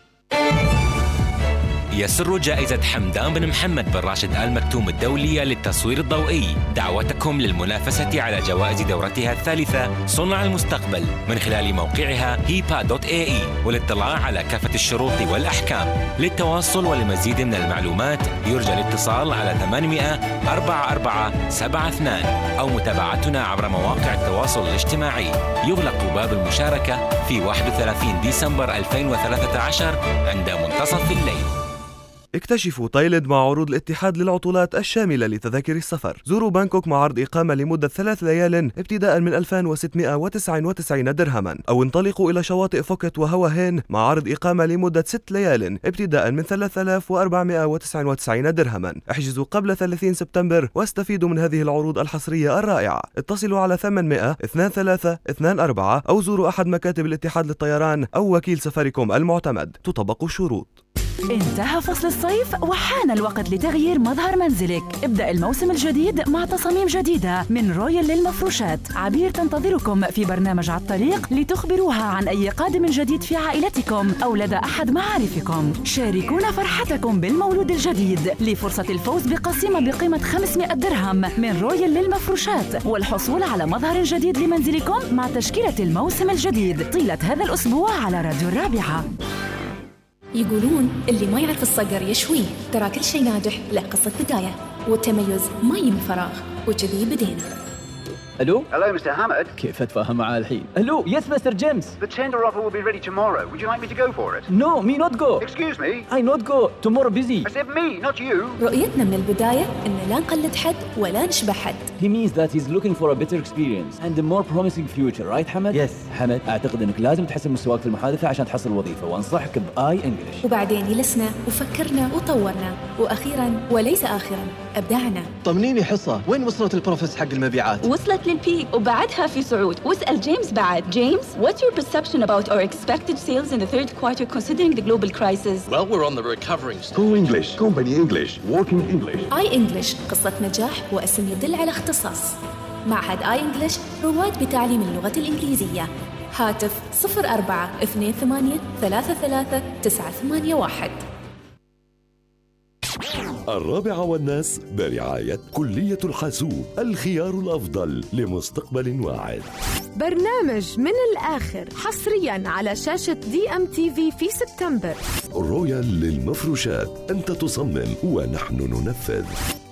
يسر جائزة حمدان بن محمد بن راشد آل مكتوم الدولية للتصوير الضوئي دعوتكم للمنافسة على جوائز دورتها الثالثة صنع المستقبل من خلال موقعها هيبا دوت اي اي، والاطلاع على كافة الشروط والأحكام. للتواصل ولمزيد من المعلومات يرجى الاتصال على ثمانمائة أربعة أربعة سبعة اثنين أو متابعتنا عبر مواقع التواصل الاجتماعي. يغلق باب المشاركة في واحد وثلاثين ديسمبر ألفين وثلاثة عشر عند منتصف الليل. اكتشفوا تايلاند مع عروض الاتحاد للعطلات الشاملة لتذاكر السفر. زوروا بانكوك مع عرض إقامة لمدة ثلاث ليال ابتداء من ألفين وستمائة وتسعة وتسعين درهما، أو انطلقوا إلى شواطئ فوكيت وهوا هين مع عرض إقامة لمدة ست ليال ابتداء من ثلاثة آلاف وأربعمائة وتسعة وتسعين درهما. احجزوا قبل ثلاثين سبتمبر واستفيدوا من هذه العروض الحصرية الرائعة. اتصلوا على ثمانمائة اثنين ثلاثة اثنين أربعة أو زوروا أحد مكاتب الاتحاد للطيران أو وكيل سفركم المعتمد. تطبق الشروط. انتهى فصل الصيف وحان الوقت لتغيير مظهر منزلك. ابدأ الموسم الجديد مع تصاميم جديدة من رويال للمفروشات. عبير تنتظركم في برنامج على الطريق لتخبروها عن أي قادم جديد في عائلتكم أو لدى أحد معارفكم. شاركونا فرحتكم بالمولود الجديد لفرصة الفوز بقسيمة بقيمة خمسمائة درهم من رويال للمفروشات والحصول على مظهر جديد لمنزلكم مع تشكيلة الموسم الجديد طيلة هذا الأسبوع على راديو الرابعة. يقولون اللي ما يعرف الصقر يشويه. ترى كل شيء ناجح له قصة بداية، والتميز ما يجي من فراغ، وكذي بدينا. الو. Hello, Mister Hamad. كيف اتفاهم معاه الحين؟ الو. Yes, Mister James. The tender offer will be ready tomorrow. Would you like me to go for it? No, me not go. Excuse me. I not go. Tomorrow busy. I said me, not you. رؤيتنا من البداية إن لا نقلد حد ولا نشبه حد. He means that he's looking for a better experience and a more promising future, right حمد؟ Yes. حمد، أعتقد إنك لازم تحسن مستواك في المحادثة عشان تحصل وظيفة، وأنصحك بآي إنجلش. وبعدين جلسنا وفكرنا وطورنا، وأخيرا وليس آخرا أبدعنا. طمنيني حصة، وين وصلت البروفيس حق المبيعات؟ وصلت للبيك وبعدها في صعود. واسأل جيمس بعد. جيمس, what's your perception about our expected sales in the third quarter considering the global crisis? Well, we're on the recovering stage. School English, Company English, Working English. آي إنجلش قصة نجاح واسم يدل على اختصاص. معهد آي إنجلش رواد بتعليم اللغة الإنجليزية. هاتف صفر أربعة اثنين ثمانية ثلاثة ثلاثة تسعة ثمانية واحد. الرابعة والناس برعاية كلية الحاسوب، الخيار الأفضل لمستقبل واعد. برنامج من الآخر حصريا على شاشة دي أم تي في في سبتمبر. رويال للمفروشات، أنت تصمم ونحن ننفذ.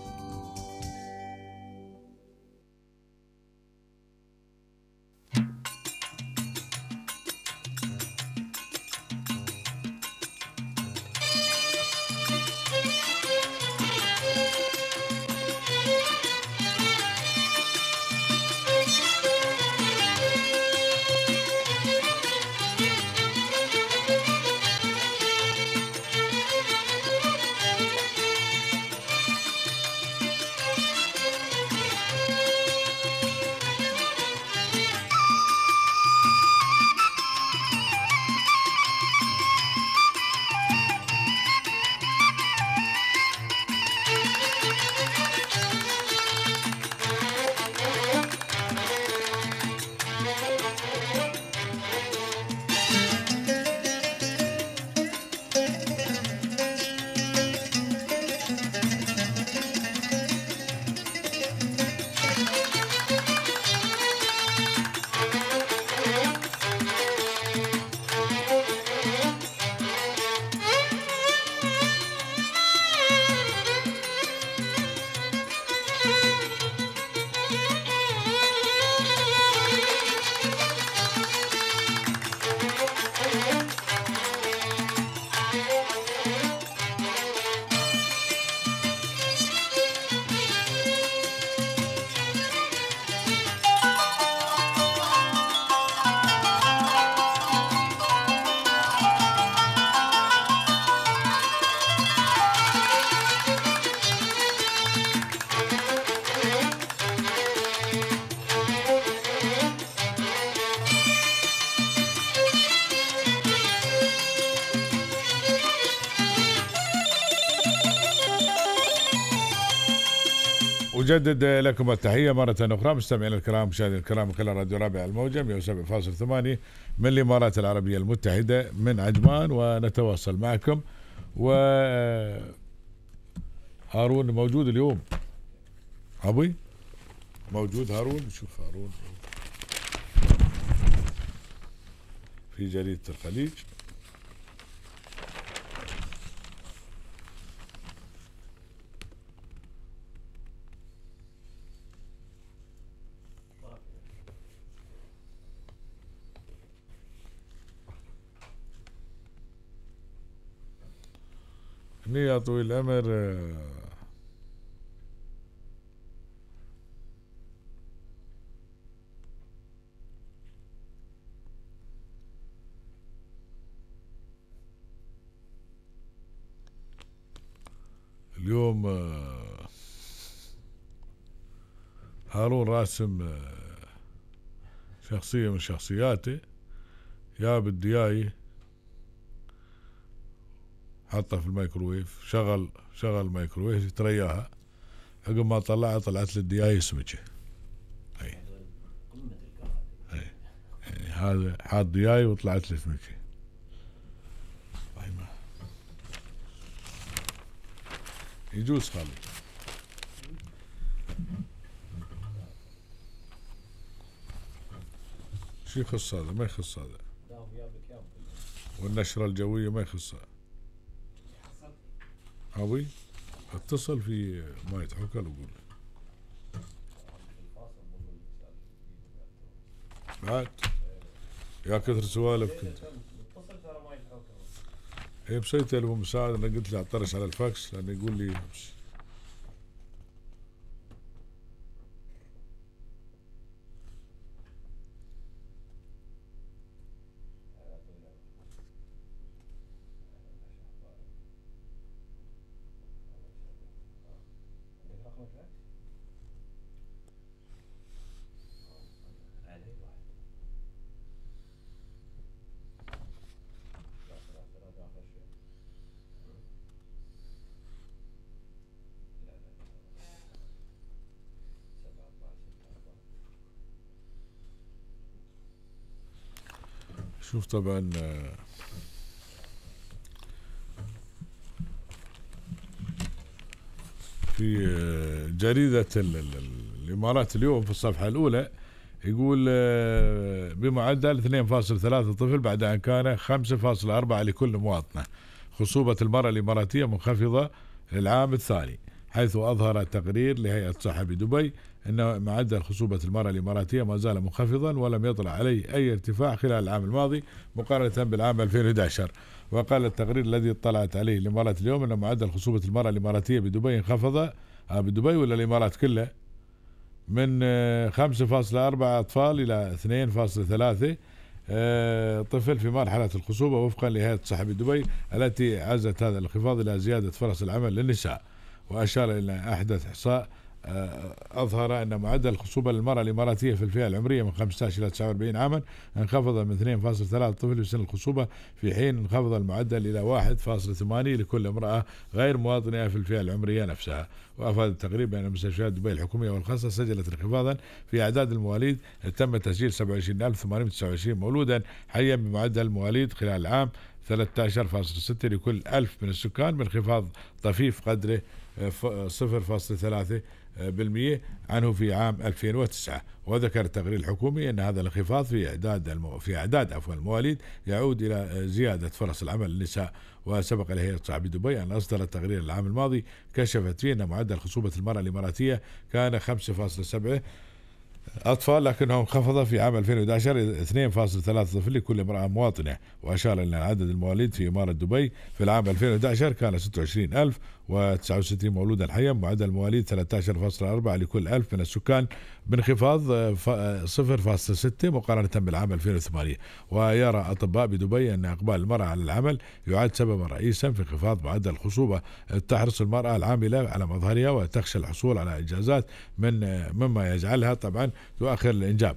أجدد لكم التحية مرة أخرى مستمعينا الكرام مشاهدينا الكرام من خلال راديو رابع الموجة مئة وسبعة فاصلة ثمانية من الإمارات العربية المتحدة من عجمان، ونتواصل معكم. و هارون موجود اليوم، أبوي موجود هارون. شوف هارون في جريدة الخليج. نية طويل العمر. اليوم هارون راسم شخصية من شخصياته، جاب الدياي حطها في الميكروويف، شغل شغل الميكروويف ترياها، عقب ما طلعها طلعت له الدياي سمكة. اي اي يعني هذا حاط دياي وطلعت له سمكة. يجوز خالي. شو يخص هذا؟ ما يخص هذا. والنشرة الجوية ما يخصها. أبوي اتصل في ما يتحكى وقول بعد يا كثر سوالف كنت. هي مسويته له مساعد. انا قلت له اعترش على الفاكس لانه يقول لي بس. شوف طبعا في جريدة الإمارات اليوم في الصفحة الأولى يقول بمعدل اثنين فاصلة ثلاثة طفل بعد أن كان خمسة فاصلة أربعة لكل مواطنة. خصوبة المرأة الإماراتية منخفضة للعام الثاني، حيث أظهر تقرير لهيئة الصحة بدبي أن معدل خصوبة المرأة الإماراتية ما زال منخفضا ولم يطلع عليه أي ارتفاع خلال العام الماضي مقارنة بالعام ألفين وأحد عشر. وقال التقرير الذي اطلعت عليه الإمارات اليوم أن معدل خصوبة المرأة الإماراتية بدبي انخفض بدبي ولا الإمارات كلها من خمسة فاصلة أربعة أطفال إلى اثنين فاصلة ثلاثة طفل في مرحلة الخصوبة وفقا لهيئة الصحة بدبي التي عزت هذا الانخفاض إلى زيادة فرص العمل للنساء. وأشار إلى أحدث إحصاء أظهر أن معدل الخصوبة للمرأة الإماراتية في الفئة العمرية من خمسة عشر إلى تسعة وأربعين عاما انخفض من اثنين فاصلة ثلاثة طفل في سن الخصوبة، في حين انخفض المعدل إلى واحد فاصلة ثمانية لكل امرأة غير مواطنة في الفئة العمرية نفسها. وأفاد التقرير بأن مستشفيات دبي الحكومية والخاصة سجلت انخفاضا في أعداد المواليد، تم تسجيل سبعة وعشرين ألف وثمانمائة وتسعة وعشرين مولودا حيا بمعدل المواليد خلال العام ثلاثة عشر فاصلة ستة لكل ألف من السكان، بانخفاض طفيف قدره صفر فاصلة ثلاثة بالمئة عنه في عام ألفين وتسعة. وذكر التقرير الحكومي أن هذا الانخفاض في إعداد المو... في أعداد عفوا المواليد يعود إلى زيادة فرص العمل للنساء. وسبق لهيئة الصحة بدبي أن أصدرت تقرير العام الماضي كشفت فيه أن معدل خصوبة المرأة الإماراتية كان خمسة فاصلة سبعة أطفال، لكنه انخفض في عام ألفين وأحد عشر إلى اثنين فاصلة ثلاثة طفل لكل امرأة مواطنة. وأشار إلى عدد المواليد في إمارة دبي في العام ألفين وأحد عشر كان ستة وعشرين ألف وتسعة وستين مولودا حيا، معدل المواليد ثلاثة عشر فاصلة أربعة لكل ألف من السكان بانخفاض صفر فاصلة ستة مقارنة بالعام ألفين وثمانية. ويرى أطباء بدبي أن إقبال المرأة على العمل يعد سببا رئيسا في انخفاض معدل الخصوبة. تحرص المرأة العاملة على مظهرها وتخشى الحصول على إجازات من مما يجعلها طبعا تؤخر الإنجاب،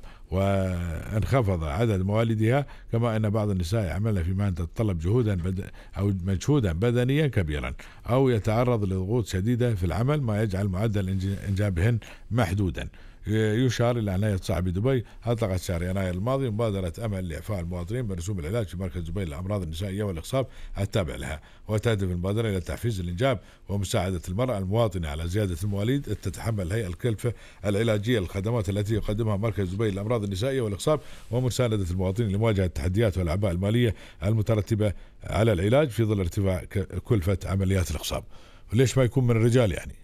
وانخفض عدد مواليدها، كما أن بعض النساء يعملن في مهنة تتطلب جهودا بد... أو مجهودا بدنيا كبيرا أو يتعرض لضغوط شديدة في العمل ما يجعل معدل إنجابهن محدودا. يشار إلى أن هيئة الصحة بدبي أطلقت شهر يناير الماضي مبادرة أمل لإعفاء المواطنين برسوم العلاج في مركز دبي للأمراض النسائية والإخصاب التابع لها. وتهدف المبادرة إلى تحفيز الإنجاب ومساعدة المرأة المواطنة على زيادة المواليد. تتحمل الهيئة الكلفة العلاجية للخدمات التي يقدمها مركز دبي للأمراض النسائية والإخصاب ومساندة المواطنين لمواجهة التحديات والأعباء المالية المترتبة على العلاج في ظل ارتفاع كلفة عمليات الإخصاب. وليش ما يكون من الرجال يعني؟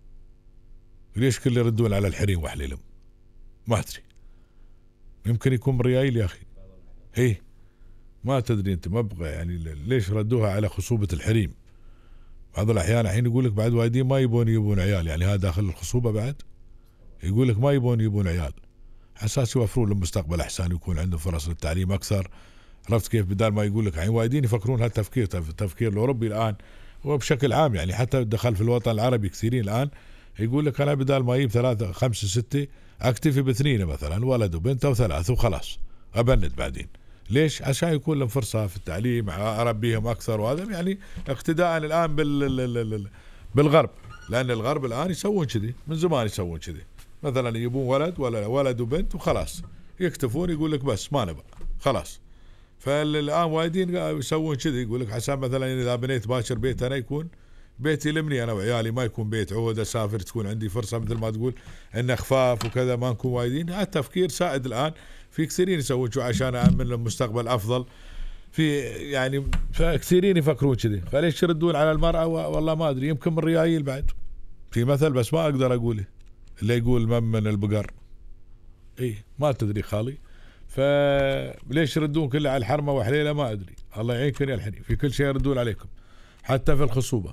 ليش كل يردون على الحريم وحليلهم؟ ما أدري، يمكن يكون ريايل يا أخي. إيه ما تدري أنت، ما بقى يعني ليش ردوها على خصوبة الحريم؟ بعض الأحيان الحين يقول لك بعد وايدين ما يبون يبون عيال، يعني هذا داخل الخصوبة بعد يقول لك ما يبون يبون عيال، حساس يوفرون للمستقبل أحسن، يكون عندهم فرص للتعليم أكثر. عرفت كيف؟ بدال ما يقول لك الحين وايدين يفكرون هالتفكير، التفكير الأوروبي الآن وبشكل عام، يعني حتى دخل في الوطن العربي كثيرين الآن يقول لك أنا بدال ما أجيب ثلاثة خمسة ستة أكتفي باثنين مثلا، ولد وبنت أو ثلاث وخلاص أبند بعدين. ليش؟ عشان يكون لهم فرصة في التعليم، أربيهم أكثر، وهذا يعني اقتداء الآن بال بالغرب، لأن الغرب الآن يسوون كذي من زمان، يسوون كذي مثلا يجيبون ولد ولا ولد وبنت وخلاص يكتفون، يقول لك بس ما نبغى خلاص. فالآن وايدين يسوون كذي، يقول لك حسب مثلا إذا بنيت باكر بيت أنا يكون بيتي لمني أنا وعيالي، ما يكون بيت عود أسافر، تكون عندي فرصة مثل ما تقول إن خفاف وكذا، ما نكون وايدين. هذا التفكير سائد الآن في كثيرين يسوون شو عشان أأمن لهم مستقبل أفضل، في يعني فكثيرين يفكرون كذي. فليش يردون على المرأة؟ والله ما أدري، يمكن من ريايل بعد، في مثل بس ما أقدر أقوله اللي يقول ممن البقر، إيه ما تدري خالي. فليش يردون كله على الحرمة وحليلة؟ ما أدري، الله يعينكم يا الحين، في كل شيء يردون عليكم حتى في الخصوبة.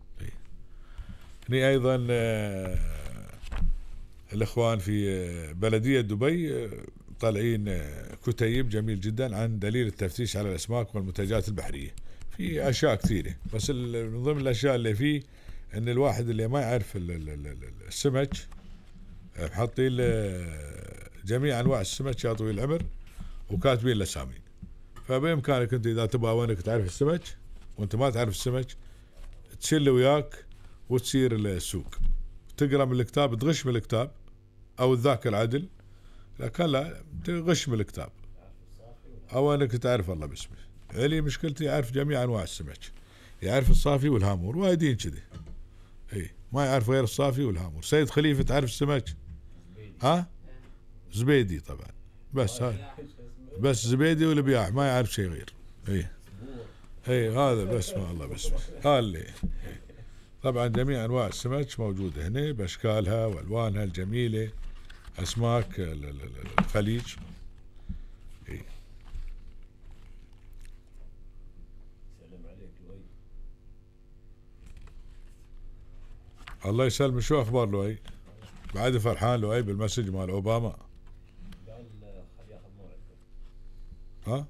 إيه. أيضا آه الإخوان في بلدية دبي طالعين كتيب جميل جدا عن دليل التفتيش على الأسماك والمنتجات البحرية، في أشياء كثيرة، بس من ضمن الأشياء اللي فيه أن الواحد اللي ما يعرف السمك حاطين جميع أنواع السمك يا طويل العمر وكاتبين الأسامي. فبإمكانك أنت إذا تبغى وينك تعرف السمك وأنت ما تعرف السمك تشيل وياك وتسير السوق، تقرأ من الكتاب، تغش من الكتاب أو تذاكر عدل، لكن لا تغش من الكتاب أو أنك تعرف الله باسمه. علي مشكلتي يعرف جميع أنواع السمك، يعرف الصافي والهامور، وايدين كذي اي ما يعرف غير الصافي والهامور. سيد خليفة تعرف السمك؟ ها؟ زبيدي طبعا، بس هاي بس زبيدي والبياع، ما يعرف شيء غير. اي اي هذا بس ما الله باسمه. هذا اللي طبعا جميع انواع السمك موجوده هنا باشكالها والوانها الجميله، اسماك الخليج. اي الله يسلم. شو اخبار لؤي؟ بعد فرحان لؤي بالمسج مال اوباما؟ ها؟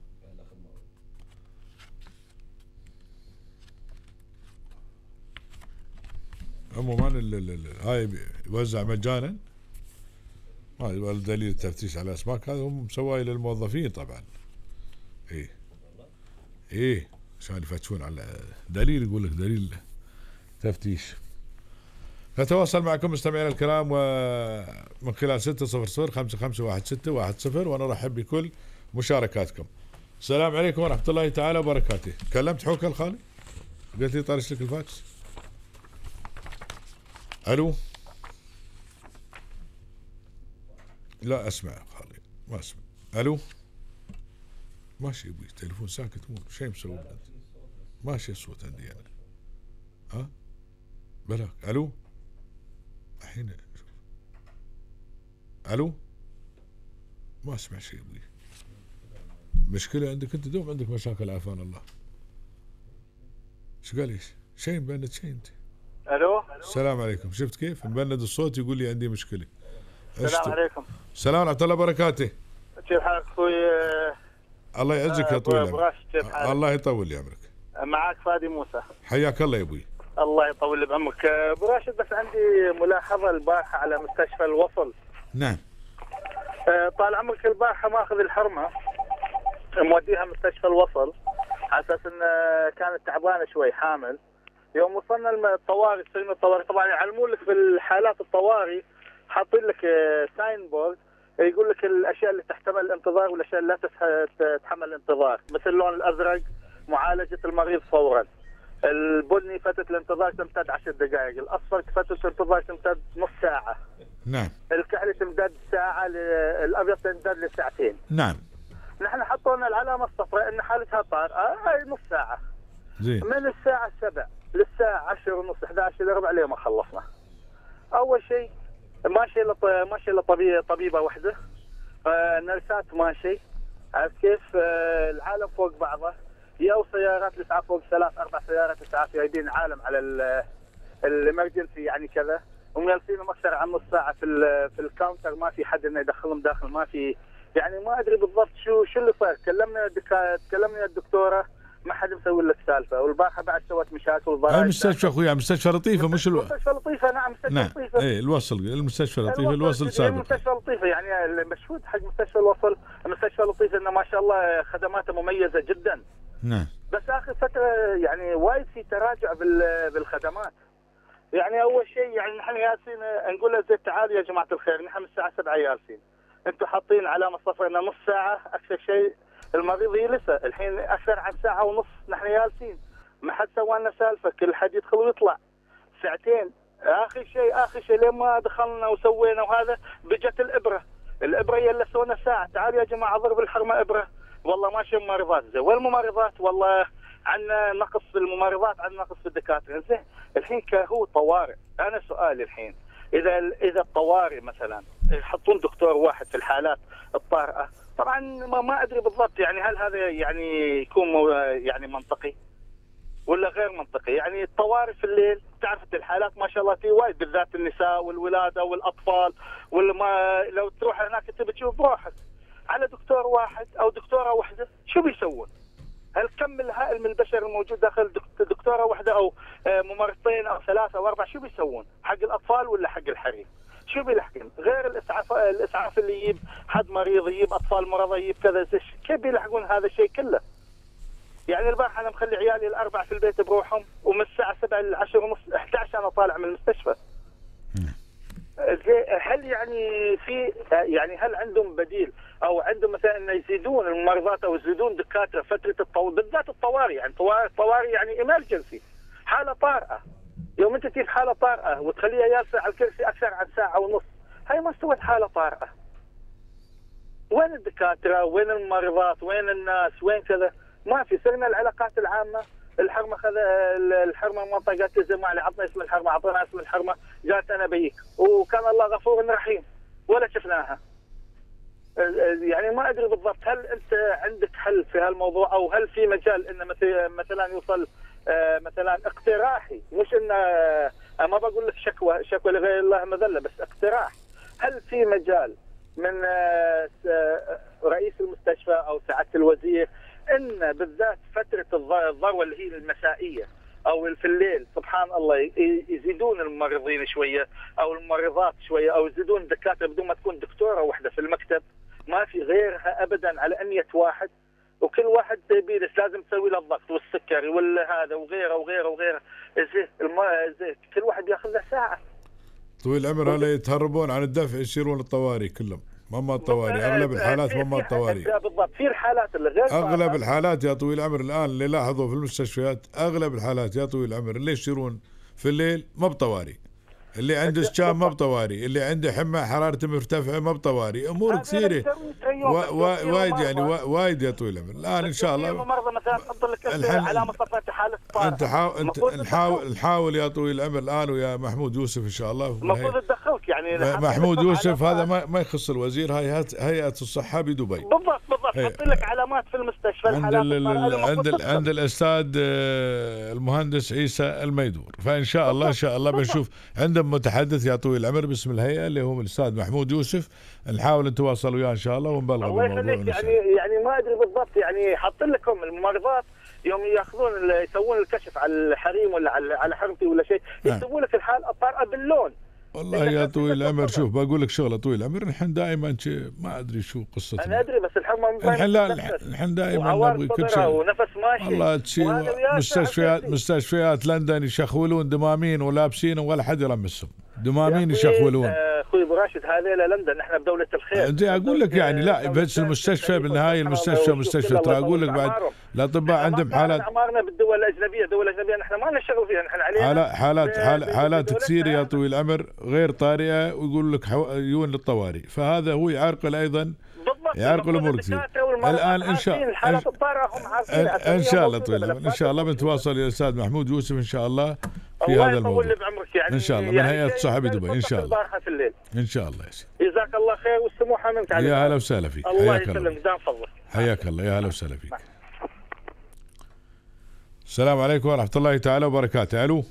عموما هاي يوزع مجانا، هاي دليل التفتيش على الاسماك، هذا هم مسواه للموظفين طبعا. ايه ايه عشان يفتشون على دليل، يقول لك دليل تفتيش. نتواصل معكم مستمعينا الكرام ومن خلال ستة صفر صفر خمسة خمسة واحد ستة واحد صفر، وانا ارحب بكل مشاركاتكم. السلام عليكم ورحمة الله تعالى وبركاته. كلمت حوكة الخالي قلت لي طارش لك الفاكس. الو لا اسمع خالي، ما اسمع. الو ماشي ابوي، تليفون ساكت مو شيء مسوي، ماشي الصوت عندي انا. ها بلاك. الو الحين الو ما اسمع شيء ابوي. مشكلة عندك انت، دوم عندك مشاكل عافانا الله. ايش قال ايش؟ شيء مبند شيء انت. الو السلام عليكم. شفت كيف مبند الصوت يقول لي عندي مشكلة. السلام عليكم. السلام ورحمة الله وبركاته. كيف حالك اخوي؟ الله يعزك يا طويل العمر. الله يطول لي عمرك. معك فادي موسى. حياك الله يا ابوي. الله يطول بعمرك ابو راشد، بس عندي ملاحظة البارحة على مستشفى الوصل. نعم. طال عمرك البارحة ماخذ الحرمة موديها مستشفى الوصل على اساس ان كانت تعبانة شوي حامل. يوم وصلنا الطوارئ سجن الطوارئ طبعا يعلمون لك في الحالات الطوارئ، حاطين لك ساين بورد يقول لك الاشياء اللي تحتمل الانتظار والاشياء اللي لا تتحمل الانتظار، مثل اللون الازرق معالجة المريض فورا، البني فترة الانتظار تمتد عشر دقائق، الاصفر فترة الانتظار تمتد نص ساعة. نعم. الكحلي تمتد ساعة، الابيض تمتد لساعتين. نعم. نحن حطوا لنا العلامة الصفراء ان حالتها طار، هاي نص ساعة. زين. من الساعة السابعة للساعة عشرة ونص إحدى عشر إلا ربع ليه ما خلصنا. أول شيء ماشي لط... ماشي لطبيب طبيبة واحدة، آه نرسات ماشي، عرفت كيف؟ آه العالم فوق بعضه، يا سيارات الاسعاف فوق ثلاث اربع سيارات اسعاف جايبين عالم على الامرجنسي يعني كذا، ومجلسينهم اكثر عن نص ساعه في في الكاونتر، ما في حد انه يدخلهم داخل، ما في يعني ما ادري بالضبط شو شو اللي صار. كلمنا الدكا... تكلمنا الدكتوره ما حد مسوي لك سالفه، والبارحه بعد سوت مشاكل وضرائب. المستشفى اخويا مستشفى لطيفه مش الو... مستشفى لطيفه. نعم مستشفى نعم. لطيفه. اي الوصل المستشفى لطيفه الوصل سابق. المستشفى لطيفه يعني المشهود حق مستشفى الوصل المستشفى لطيفه انه ما شاء الله خدماته مميزه جدا. نعم. بس اخر فتره يعني وايد في تراجع بالخدمات. يعني اول شيء يعني نحن جالسين نقول له زين تعالوا يا جماعه الخير، نحن من الساعه سبعة جالسين، انتم حاطين علامه صفر لنا نص ساعه اكثر شيء المريض يجلسه، الحين اكثر عن ساعه ونص نحن جالسين، ما حد سوى لنا سالفه، كل حد يدخل ويطلع ساعتين. اخر شيء اخر شيء لما دخلنا وسوينا وهذا بجت الابره، الابره يلسونا ساعه، تعالوا يا جماعه ضرب الحرمه ابره، والله ماشي ممرضات زين، والممرضات والله عندنا نقص في الممرضات، عندنا نقص في الدكاتره، زين الحين كهو طوارئ. انا سؤالي الحين اذا اذا الطوارئ مثلا يحطون دكتور واحد في الحالات الطارئه، طبعا ما, ما ادري بالضبط يعني هل هذا يعني يكون يعني منطقي ولا غير منطقي. يعني الطوارئ في الليل تعرف الحالات ما شاء الله في وايد، بالذات النساء والولاده والاطفال، ولا ما لو تروح هناك انت بتشوف روحك على دكتور واحد او دكتوره واحده شو بيسوون؟ الكم الهائل من البشر الموجود داخل دكتوره واحده او ممرضتين او ثلاثه او اربعه، شو بيسوون؟ حق الاطفال ولا حق الحريم؟ شو بيلحقون؟ غير الاسعاف الاسعاف اللي يجيب حد مريض، يجيب اطفال مرضى، يجيب كذا، كيف بيلحقون هذا الشيء كله؟ يعني البارحه انا مخلي عيالي الاربعه في البيت بروحهم، ومن الساعه سبعة للعشرة ونص احد عشر انا طالع من المستشفى. هل يعني في يعني هل عندهم بديل او عندهم مثلا انه يزيدون الممرضات او يزيدون دكاتره فتره الطوارئ، بالذات الطوارئ، يعني طوارئ يعني ايمرجنسي، حاله طارئه، يوم انت تجيب حاله طارئه وتخليها جالسه على الكرسي اكثر عن ساعه ونص، هاي ما استوت حاله طارئه. وين الدكاتره؟ وين الممرضات؟ وين الناس؟ وين كذا؟ ما في. صرنا العلاقات العامه، الحرمه خذ الحرمه منطقه الزمالي، عطنا اسم الحرمه، عطنا اسم الحرمه، قالت انا بيك، وكان الله غفور رحيم ولا شفناها. يعني ما ادري بالضبط هل انت عندك حل في هالموضوع، او هل في مجال ان مثلا يوصل مثلا اقتراحي، مش ان ما بقول لك شكوى شكوى لغير الله مذله، بس اقتراح، هل في مجال من رئيس المستشفى او سعاده الوزير ان بالذات فتره الذروه اللي هي المسائيه او في الليل سبحان الله يزيدون الممرضين شويه او الممرضات شويه، او يزيدون الدكاتره بدون ما تكون دكتوره واحده في المكتب، ما في غيرها ابدا على أمية واحد، وكل واحد بيدس لازم تسوي له الضغط والسكري ولا هذا وغيره وغيره وغيره، زين زين كل واحد ياخذ له ساعه. طويل العمر هلا يتهربون عن الدفع يصيرون الطوارئ كلهم، ما الطوارئ، اغلب الحالات ما الطوارئ. بالضبط في الحالات اللي غير اغلب الحالات يا طويل العمر الان اللي لاحظوا في المستشفيات، اغلب الحالات يا طويل العمر اللي يصيرون في الليل ما بطوارئ، اللي عنده سكام ما بطوارئ، اللي عنده حمى حرارته مرتفعه ما بطوارئ، امور كثيره وايد يعني وايد يا طويل العمر. الان ان شاء الله مثلا تحط لك علامه صفرة حاله طارئ، انت حاول انت نحاول نحاول يا طويل العمر الان ويا محمود يوسف ان شاء الله. المفروض تدخلك يعني محمود يوسف هذا ما ما يخص الوزير، هاي هيئه الصحه بدبي. بالضبط بالضبط، حط لك علامات في المستشفى. عند عند عند الاستاذ المهندس عيسى الميدور، فان شاء الله ان شاء الله بنشوف عندهم متحدث يا طويل العمر باسم الهيئه اللي هو الاستاذ محمود يوسف، نحاول نتواصل وياه ان شاء الله ونبلغ الله يخليك. يعني يعني ما ادري بالضبط، يعني حاط لكم الممرضات يوم ياخذون يسوون الكشف على الحريم ولا على على حرمتي ولا شيء، يكتبوا لك الحاله الطارئه باللون. والله يا طويل العمر شوف بقول لك شغله طويل العمر، نحن دائما ما ادري شو قصتنا. انا ادري بس الحرمه نحن لا نحن دائما نبغي كل شيء ونفس ماشي. والله تصير مستشفيات مستشفيات لندن يشخولون دمامين ولابسينهم ولا حد يلمسهم، دمامين يشخولون. اخوي ابو راشد هذه لندن، احنا بدوله الخير. زي اقول لك يعني لا بس المستشفى بالنهايه المستشفى مستشفى ترى اقول لك بعد الاطباء عندهم حالات. اعمارنا بالدول الاجنبيه، الدول الاجنبيه نحن ما نشتغل فيها، نحن علينا حالات حالات حالات كثيره يا طويل العمر غير طارئه، ويقول لك يجون للطوارئ، فهذا هو يعرقل ايضا يعرقل الامور كثير. الان ان شاء الله ان شاء الله طويل العمر ان شاء الله بنتواصل يا استاذ محمود يوسف ان شاء الله في هذا الموضوع يعني ان شاء الله من هيئه الصحه بدبي ان شاء الله ان شاء الله يا سيدي. جزاك الله خير والسموحه منك عليك. يا هلا وسهلا فيك، الله يسلمك، دام فضلك، حياك الله، يا هلا وسهلا فيك. السلام عليكم ورحمة الله تعالى وبركاته. الو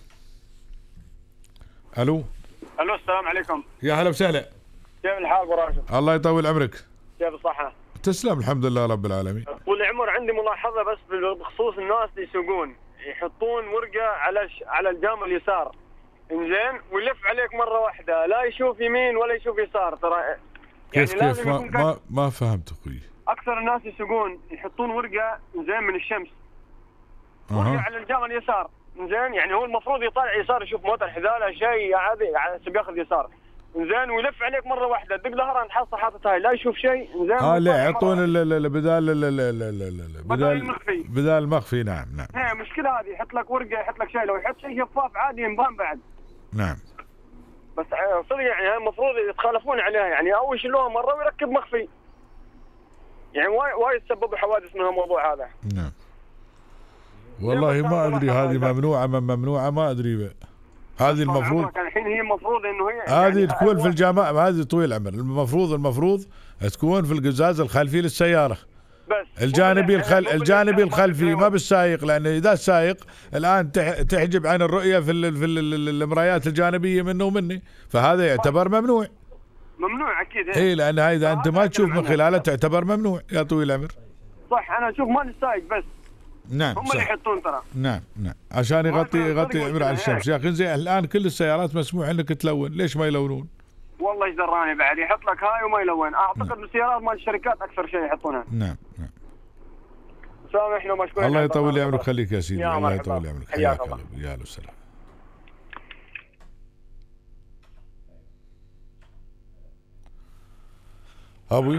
الو الو السلام عليكم. يا هلا وسهلا. كيف الحال ابو راشد؟ الله يطول عمرك. كيف الصحة؟ تسلم الحمد لله رب العالمين. طول العمر عندي ملاحظة بس بخصوص الناس اللي يسوقون يحطون ورقة على ش... على الجام اليسار انزين ويلف عليك مرة واحدة لا يشوف يمين ولا يشوف يسار ترى يعني كيف كيف ما ما, ما فهمت اخوي. أكثر الناس يسوقون يحطون ورقة زين من الشمس ورقة على الجام اليسار زين يعني هو المفروض يطالع يسار يشوف موتر حذاله شيء عادي على ياخذ يسار زين ويلف عليك مره واحده دق ظهره تحصل حاطط هاي لا يشوف شيء زين اه لا يعطون بدال بدال المخفي بدال المخفي. نعم نعم هي مشكله هذه يحط لك ورقه يحط لك شيء لو يحط شيء شفاف عادي ينبان بعد. نعم بس صدق يعني المفروض يتخالفون عليها يعني او يشيلوها مره ويركب مخفي يعني وايد وايد تسبب حوادث من الموضوع هذا. نعم والله ما ادري هذه ممنوعه من ممنوعه ما ادري بقى. هذه المفروض الحين هي المفروض انه هي هذه يعني تكون في الجامعه هذه طويل العمر المفروض المفروض تكون في القزاز الخلفي للسياره بس الجانبي الخل الجانبي الخلفي ما بالسايق لان اذا السايق الان تحجب عن الرؤيه في ال... في ال... المرايات الجانبيه منه ومني فهذا يعتبر ممنوع. ممنوع اكيد اي لان اذا انت ما تشوف من خلاله تعتبر ممنوع يا طويل العمر. صح انا اشوف مال السايق بس. نعم هم اللي يحطون ترى. نعم نعم عشان يغطي يغطي عمر على الشمس يا اخي زي الان كل السيارات مسموح انك تلون ليش ما يلونون؟ والله ايش دراني بعد يحط لك هاي وما يلون اعتقد نعم. بالسيارات مال الشركات اكثر شيء يحطونها. نعم نعم سامحنا ومشكورين. الله يطول لي عمرك خليك يا سيدي الله يطول لي عمرك حياك الله يا هلا وسهلا. ابوي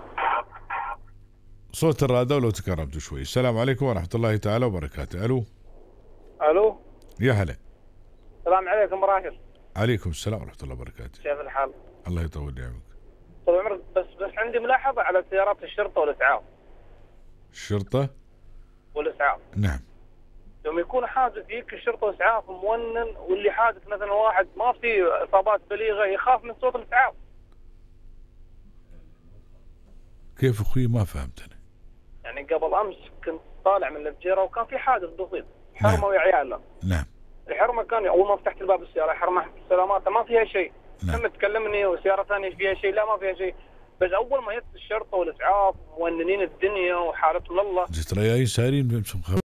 صوت الرادة ولو تكرمت شوي. السلام عليكم ورحمة الله تعالى وبركاته. الو الو يا هلا. السلام عليكم ابو راشد. عليكم السلام ورحمة الله وبركاته. كيف الحال؟ الله يطول لي عمرك. طول عمرك بس بس عندي ملاحظة على سيارات الشرطة والإسعاف. الشرطة؟ والإسعاف. نعم. يوم يكون حادث يجيك الشرطة والإسعاف مونن واللي حادث مثلا واحد ما في إصابات بليغة يخاف من صوت الإسعاف. كيف اخوي ما فهمت انا؟ يعني قبل امس كنت طالع من الفجيره وكان في حادث بسيط حرمه نعم. ويا عيالنا. نعم. الحرمه كان اول ما فتحت الباب السياره حرمه سلاماتها ما فيها شيء. نعم. كنت تكلمني وسياره ثانيه فيها شيء لا ما فيها شيء بس اول ما جت الشرطه والاسعاف موننين الدنيا وحالتهم لله. ترى جايين سايرين